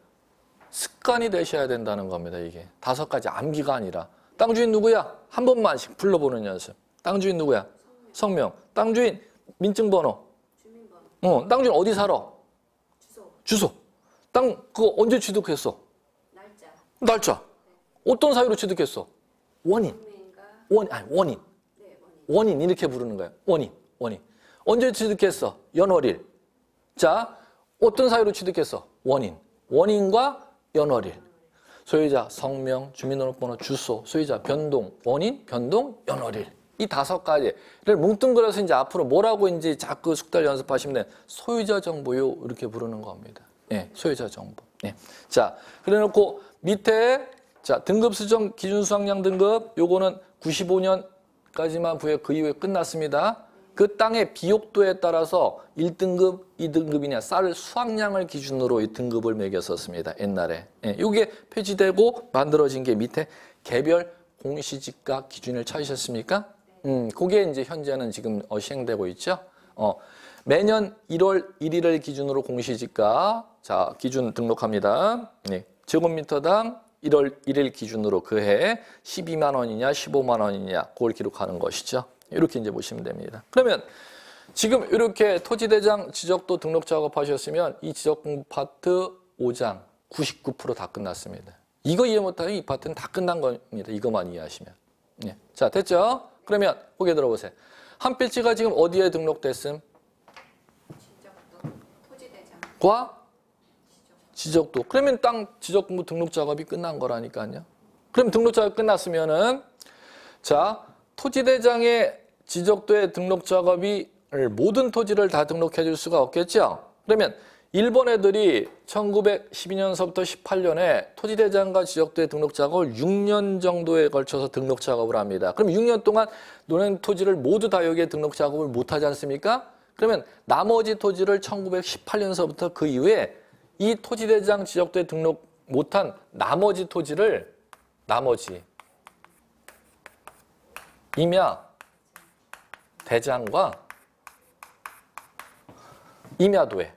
습관이 되셔야 된다는 겁니다. 이게 다섯 가지 암기가 아니라. 땅 주인 누구야? 한 번만씩 불러보는 연습. 땅 주인 누구야? 성명. 땅 주인 민증번호. 주민번호. 어, 땅 주인 어디 살아? 주소. 주소. 땅 그거 언제 취득했어? 날짜. 날짜. 네. 어떤 사유로 취득했어? 원인. 원, 아니, 원인. 네, 원인. 원인 이렇게 부르는 거예요. 원인, 원인. 언제 취득했어? 연월일. 자, 어떤 사유로 취득했어? 원인. 원인과 연월일. 소유자, 성명, 주민등록번호, 주소, 소유자, 변동, 원인, 변동, 연월일. 이 다섯 가지를 뭉뚱그려서 이제 앞으로 뭐라고 이제 자꾸 숙달 연습하시면 돼. 소유자 정보요. 이렇게 부르는 겁니다. 예, 소유자 정보. 예. 자, 그래 놓고 밑에 자, 등급 수정 기준 수확량 등급 요거는 구십오 년까지만 부여 그 이후에 끝났습니다. 그 땅의 비옥도에 따라서 일 등급, 이 등급이냐 쌀 수확량을 기준으로 이 등급을 매겼었습니다. 옛날에. 예, 이게 폐지되고 만들어진 게 밑에 개별 공시지가 기준을 찾으셨습니까? 음, 그게 이제 현재는 지금 어, 시행되고 있죠. 어, 매년 일월 일일을 기준으로 공시지가 자 기준 등록합니다. 네, 제곱미터당 일월 일일 기준으로 그해 십이만 원이냐 십오만 원이냐 그걸 기록하는 것이죠. 이렇게 이제 보시면 됩니다. 그러면 지금 이렇게 토지대장 지적도 등록 작업하셨으면 이 지적공부 파트 오 장 구십구 퍼센트 다 끝났습니다. 이거 이해 못하면 이 파트는 다 끝난 겁니다. 이것만 이해하시면. 네. 자, 됐죠? 그러면 고개 들어보세요. 한 필지가 지금 어디에 등록됐음? 지적도 토지대장. 과? 지적도. 그러면 땅 지적공부 등록 작업이 끝난 거라니까요. 그럼 등록 작업이 끝났으면은 자 토지대장의 지적도의 등록 작업이 모든 토지를 다 등록해 줄 수가 없겠죠. 그러면 일본 애들이 천구백십이 년서부터 십팔 년에 토지대장과 지적도의 등록 작업을 육 년 정도에 걸쳐서 등록 작업을 합니다. 그럼 육 년 동안 논행 토지를 모두 다 여기에 등록 작업을 못 하지 않습니까? 그러면 나머지 토지를 천구백십팔 년서부터 그 이후에 이 토지대장 지적도에 등록 못한 나머지 토지를 나머지 임야 대장과 임야도에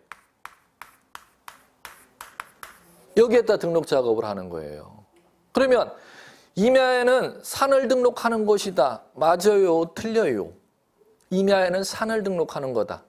여기에다 등록 작업을 하는 거예요. 그러면 임야에는 산을 등록하는 것이다. 맞아요? 틀려요? 임야에는 산을 등록하는 거다.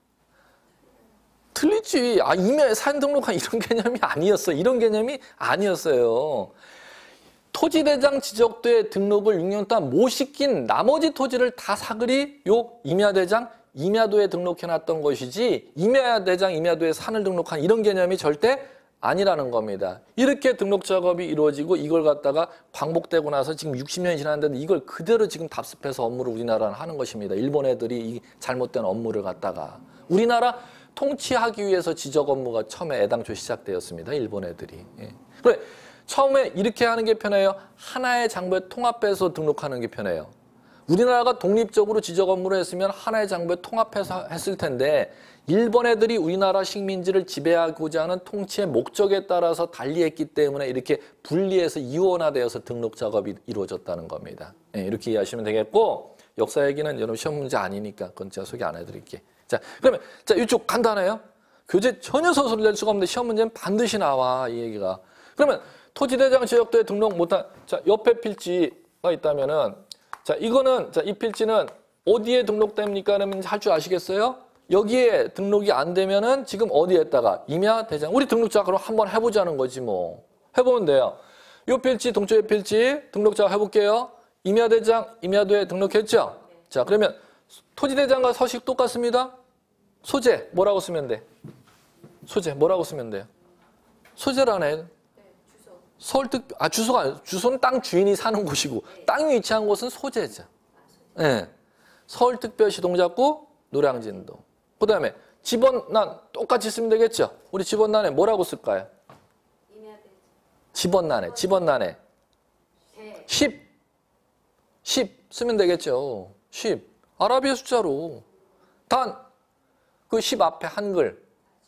틀리지. 아, 임야에 산 등록한 이런 개념이 아니었어. 이런 개념이 아니었어요. 토지대장 지적도에 등록을 육 년 동안 못 시킨 나머지 토지를 다 사그리 요 임야대장, 임야도에 등록해놨던 것이지 임야대장, 임야도에 산을 등록한 이런 개념이 절대 아니라는 겁니다. 이렇게 등록 작업이 이루어지고 이걸 갖다가 광복되고 나서 지금 육십 년이 지났는데 이걸 그대로 지금 답습해서 업무를 우리나라는 하는 것입니다. 일본 애들이 이 잘못된 업무를 갖다가. 우리나라 통치하기 위해서 지적 업무가 처음에 애당초 시작되었습니다. 일본 애들이. 예. 그래, 처음에 이렇게 하는 게 편해요. 하나의 장부에 통합해서 등록하는 게 편해요. 우리나라가 독립적으로 지적 업무를 했으면 하나의 장부에 통합해서 했을 텐데 일본 애들이 우리나라 식민지를 지배하고자 하는 통치의 목적에 따라서 달리했기 때문에 이렇게 분리해서 이원화되어서 등록 작업이 이루어졌다는 겁니다. 네, 이렇게 이해하시면 되겠고 역사 얘기는 여러분 시험 문제 아니니까 그건 제가 소개 안 해드릴게요. 자, 그러면 자 이쪽 간단해요. 교재 전혀 서술을 낼 수가 없는데 시험 문제는 반드시 나와 이 얘기가. 그러면 토지대장 지역도에 등록 못한 자 옆에 필지가 있다면은 자 이거는 자 이 필지는 어디에 등록됩니까? 그러면 할 줄 아시겠어요? 여기에 등록이 안 되면은 지금 어디에다가 임야 대장 우리 등록자 그럼 한번 해보자는 거지 뭐 해보면 돼요. 요 필지 동쪽의 필지 등록자 해볼게요. 임야 대장 임야도에 등록했죠. 자 그러면 토지 대장과 서식 똑같습니다. 소재 뭐라고 쓰면 돼? 소재 뭐라고 쓰면 돼요? 소재라네. 네, 주소. 서울특 아 주소가 아니에요. 주소는 땅 주인이 사는 곳이고 땅이 위치한 곳은 소재죠. 예. 네. 서울특별시 동작구 노량진도. 그다음에 집원난 똑같이 쓰면 되겠죠. 우리 집원난에 뭐라고 쓸까요? 임야대. 집원난에 집원난에 대. 십 십 쓰면 되겠죠. 십 아라비아 숫자로 단 그 십 앞에 한글.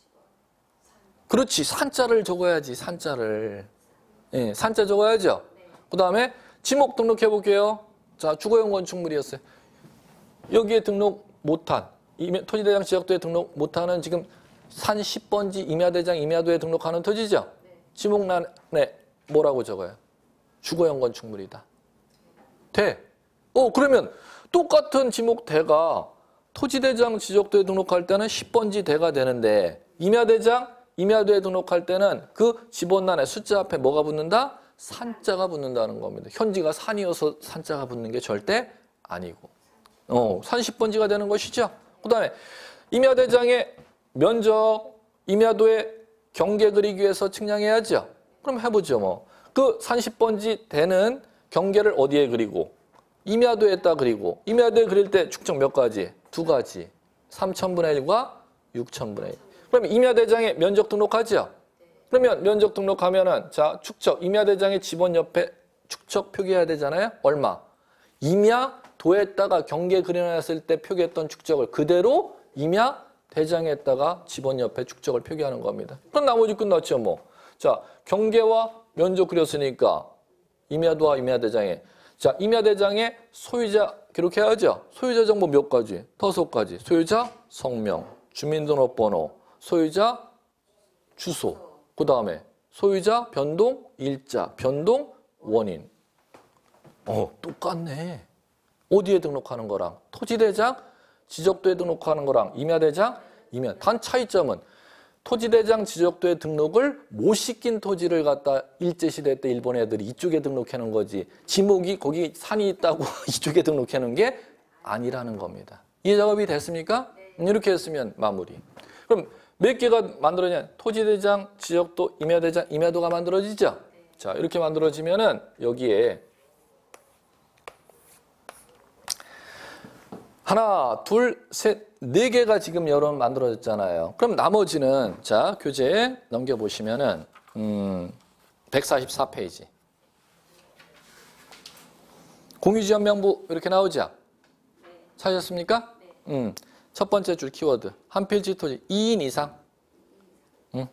그렇지 산자를 적어야지 산자를. 예, 산자 적어야죠. 그다음에 지목 등록해 볼게요. 자 주거용 건축물이었어요. 여기에 등록 못한 토지대장 지역도에 등록 못하는 지금 산 십 번지 임야대장 임야도에 등록하는 토지죠. 지목란에 뭐라고 적어요? 주거용 건축물이다. 대. 어 그러면 똑같은 지목대가 토지대장 지적도에 등록할 때는 십 번지 대가 되는데 임야대장 임야도에 등록할 때는 그 지번란에 숫자 앞에 뭐가 붙는다? 산자가 붙는다는 겁니다. 현지가 산이어서 산자가 붙는 게 절대 아니고 어, 산 십 번지가 되는 것이죠. 그 다음에 임야대장의 면적 임야도에 경계 그리기 위해서 측량해야죠. 그럼 해보죠 뭐. 그 산 십 번지 대는 경계를 어디에 그리고 임야도에다 그리고 임야도에 그릴 때 축적 몇 가지? 두 가지. 삼천분의 일과 육천분의 일. 그러면 임야대장에 면적 등록하죠? 그러면 면적 등록하면은 자 축적 임야대장의 지번 옆에 축적 표기해야 되잖아요. 얼마? 임야도에다가 경계 그려놨을 때 표기했던 축적을 그대로 임야대장에다가 지번 옆에 축적을 표기하는 겁니다. 그럼 나머지 끝났죠 뭐. 자 경계와 면적 그렸으니까 임야도와 임야대장에 자, 임야대장의 소유자 기록해야죠. 소유자 정보 몇 가지? 다섯 가지. 소유자 성명, 주민등록번호, 소유자 주소, 그 다음에 소유자 변동 일자, 변동 원인. 어, 똑같네. 어디에 등록하는 거랑 토지대장 지적도에 등록하는 거랑 임야대장 임야. 단 차이점은 토지대장 지적도에 등록을 못 시킨 토지를 갖다 일제시대 때 일본 애들이 이쪽에 등록해놓은 거지 지목이 거기 산이 있다고 이쪽에 등록해놓은 게 아니라는 겁니다. 이 작업이 됐습니까? 네. 이렇게 했으면 마무리. 그럼 몇 개가 만들어지냐? 토지대장, 지적도, 임야대장, 임야도가 만들어지죠? 네. 자 이렇게 만들어지면은 여기에 하나, 둘, 셋, 네 개가 지금 여러분 만들어졌잖아요. 그럼 나머지는 자 교재에 넘겨보시면은 음, 백사십사 페이지. 공유지원명부 이렇게 나오죠? 네. 찾으셨습니까? 네. 음, 첫 번째 줄 키워드 한 필지 토지 이 인 이상. 음.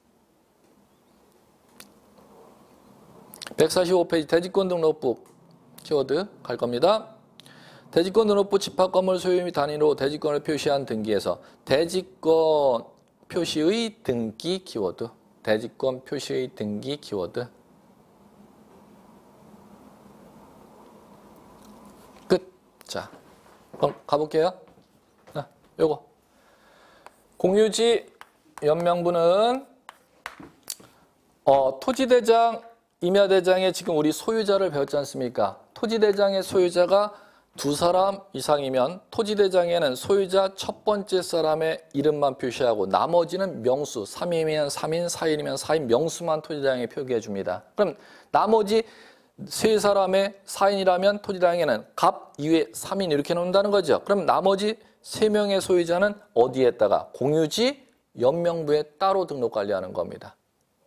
백사십오 페이지 대지권 등록부 키워드 갈 겁니다. 대지권 등록부 집합건물 소유 및 단위로 대지권을 표시한 등기에서 대지권 표시의 등기 키워드 대지권 표시의 등기 키워드 끝. 자, 그럼 가볼게요. 자, 요거 공유지 연명부는 어, 토지대장, 임야대장의 지금 우리 소유자를 배웠지 않습니까? 토지대장의 소유자가 두 사람 이상이면 토지대장에는 소유자 첫 번째 사람의 이름만 표시하고 나머지는 명수, 삼인이면 삼인, 사인이면 사인 명수만 토지대장에 표기해 줍니다. 그럼 나머지 세 사람의 사인이라면 토지대장에는 갑 이외 삼인 이렇게 놓는다는 거죠. 그럼 나머지 세 명의 소유자는 어디에다가 공유지 연명부에 따로 등록 관리하는 겁니다.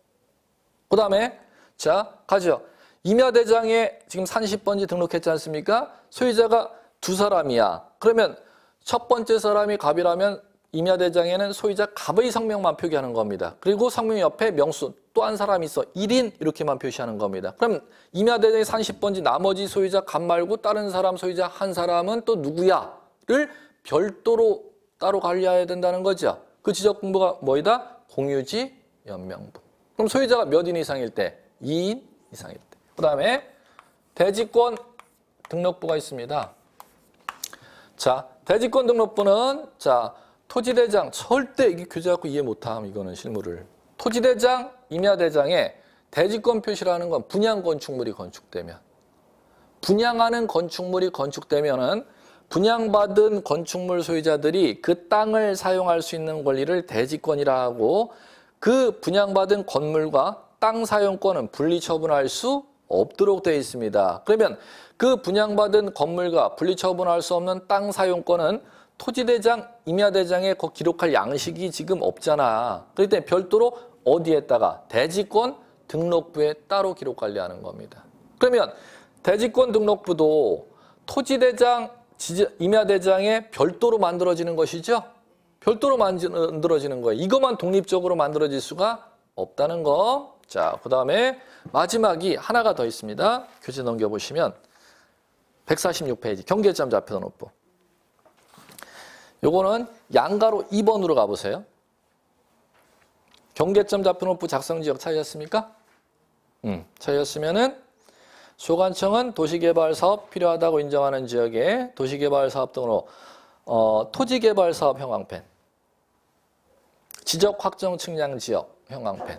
그 다음에 자 가죠. 임야대장에 지금 삼십 번지 등록했지 않습니까? 소유자가 두 사람이야. 그러면 첫 번째 사람이 갑이라면 임야대장에는 소유자 갑의 성명만 표기하는 겁니다. 그리고 성명 옆에 명수 또 한 사람이 있어. 일 인 이렇게만 표시하는 겁니다. 그럼 임야대장의 삼십 번지 나머지 소유자 갑 말고 다른 사람 소유자 한 사람은 또 누구야?를 별도로 따로 관리해야 된다는 거죠. 그 지적공부가 뭐이다? 공유지 연명부. 그럼 소유자가 몇 인 이상일 때? 이 인 이상일 때. 그 다음에 대지권 등록부가 있습니다. 자, 대지권 등록부는 자 토지대장 절대 이게 교재 갖고 이해 못함 이거는 실무를. 토지대장, 임야대장에 대지권 표시라는 건 분양 건축물이 건축되면 분양하는 건축물이 건축되면은 분양받은 건축물 소유자들이 그 땅을 사용할 수 있는 권리를 대지권이라 하고 그 분양받은 건물과 땅 사용권은 분리처분할 수 없도록 되어 있습니다. 그러면 그 분양받은 건물과 분리처분할 수 없는 땅 사용권은 토지대장, 임야대장에 그 기록할 양식이 지금 없잖아. 그렇기 때문에 별도로 어디에다가 대지권 등록부에 따로 기록 관리하는 겁니다. 그러면 대지권 등록부도 토지대장, 임야대장에 별도로 만들어지는 것이죠. 별도로 만들어지는 거예요. 이것만 독립적으로 만들어질 수가 없다는 거. 자, 그 다음에 마지막이 하나가 더 있습니다. 교재 넘겨보시면 백사십육 페이지 경계점 좌표 등록부. 요거는 양가로 이 번으로 가보세요. 경계점 좌표 등록부 작성지역 찾으셨습니까? 음, 찾으셨으면은 소관청은 도시개발사업 필요하다고 인정하는 지역에 도시개발사업 등으로 어, 토지개발사업 형광펜, 지적 확정 측량 지역 형광펜,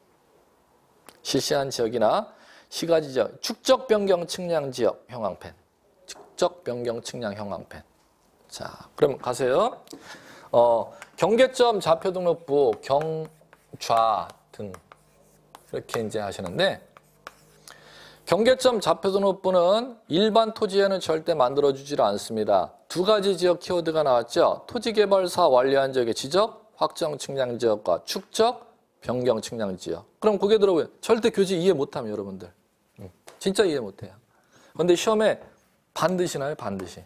실시한 지역이나 시가지 지역, 축적 변경 측량 지역 형광펜, 축적 변경 측량 형광펜. 자, 그럼 가세요. 어, 경계점 좌표 등록부 경좌 등 이렇게 이제 하시는데. 경계점 좌표 등록부는 일반 토지에는 절대 만들어주질 않습니다. 두 가지 지역 키워드가 나왔죠. 토지개발사 완료한 지역의 지적, 확정 측량 지역과 축적, 변경 측량 지역. 그럼 그게 들어보면 절대 교재 이해 못하면 여러분들. 진짜 이해 못해요. 그런데 시험에 반드시 나요. 반드시.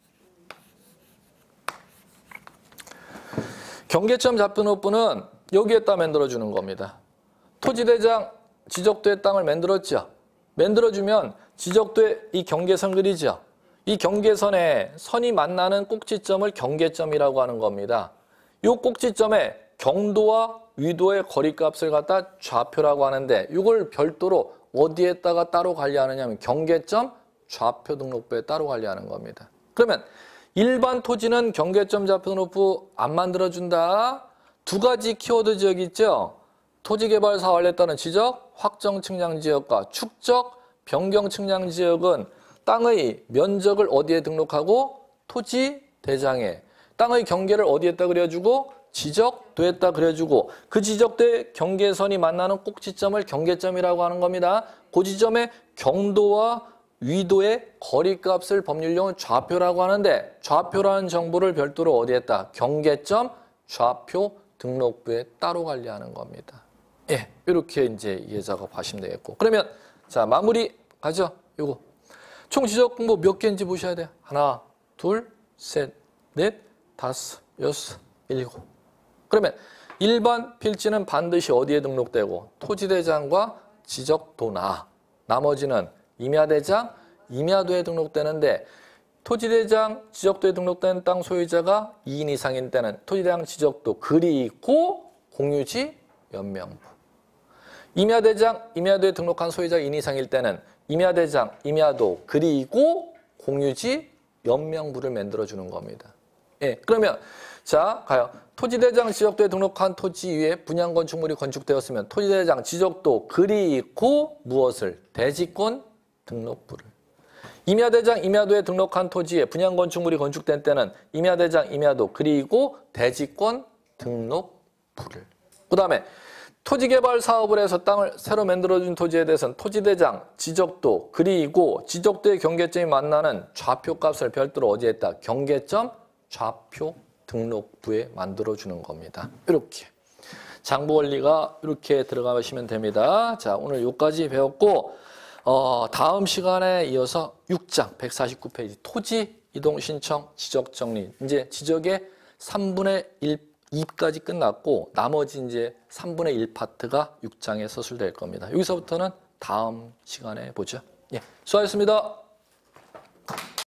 경계점 좌표 등록부는 여기에다 만들어주는 겁니다. 토지대장 지적도의 땅을 만들었죠. 만들어주면 지적도에 이 경계선 그리죠. 이 경계선에 선이 만나는 꼭지점을 경계점이라고 하는 겁니다. 이 꼭지점에 경도와 위도의 거리값을 갖다 좌표라고 하는데 이걸 별도로 어디에다가 따로 관리하느냐면 경계점 좌표 등록부에 따로 관리하는 겁니다. 그러면 일반 토지는 경계점 좌표 등록부 안 만들어준다. 두 가지 키워드 지역이 있죠. 토지개발사 완료에 따른 지적, 확정 측량 지역과 축적, 변경 측량 지역은 땅의 면적을 어디에 등록하고 토지 대장에 땅의 경계를 어디에다 그려주고 지적도에다 그려주고 그 지적도의 경계선이 만나는 꼭지점을 경계점이라고 하는 겁니다. 그 지점의 경도와 위도의 거리값을 법률용은 좌표라고 하는데 좌표라는 정보를 별도로 어디에다 경계점 좌표 등록부에 따로 관리하는 겁니다. 예, 이렇게 이제 이해 작업하시면 되겠고. 그러면 자 마무리 가죠. 요거 총 지적 공부 몇 개인지 보셔야 돼요. 하나, 둘, 셋, 넷, 다섯, 여섯, 일곱. 그러면 일반 필지는 반드시 어디에 등록되고 토지대장과 지적도나 나머지는 임야대장, 임야도에 등록되는데 토지대장, 지적도에 등록된 땅 소유자가 이 인 이상인 때는 토지대장, 지적도 그리고 공유지 연명부. 임야대장, 임야도에 등록한 소유자가 이 인 이상일 때는 임야대장, 임야도 그리고 공유지 연명부를 만들어주는 겁니다. 예, 그러면 자 가요. 토지대장, 지적도에 등록한 토지 위에 분양건축물이 건축되었으면 토지대장, 지적도 그리고 무엇을? 대지권 등록부를. 임야대장, 임야도에 등록한 토지에 분양건축물이 건축된 때는 임야대장, 임야도 그리고 대지권 등록부를. 그 다음에 토지개발 사업을 해서 땅을 새로 만들어준 토지에 대해서는 토지대장, 지적도 그리고 지적도의 경계점이 만나는 좌표값을 별도로 어디에 했다? 경계점 좌표 등록부에 만들어주는 겁니다. 이렇게. 장부 원리가 이렇게 들어가시면 됩니다. 자, 오늘 여기까지 배웠고 어, 다음 시간에 이어서 육 장 백사십구 페이지 토지 이동 신청 지적 정리. 이제 지적의 삼분의 이까지 끝났고 나머지 이제 삼분의 일 파트가 육 장에 서술될 겁니다. 여기서부터는 다음 시간에 보죠. 예, 수고하셨습니다.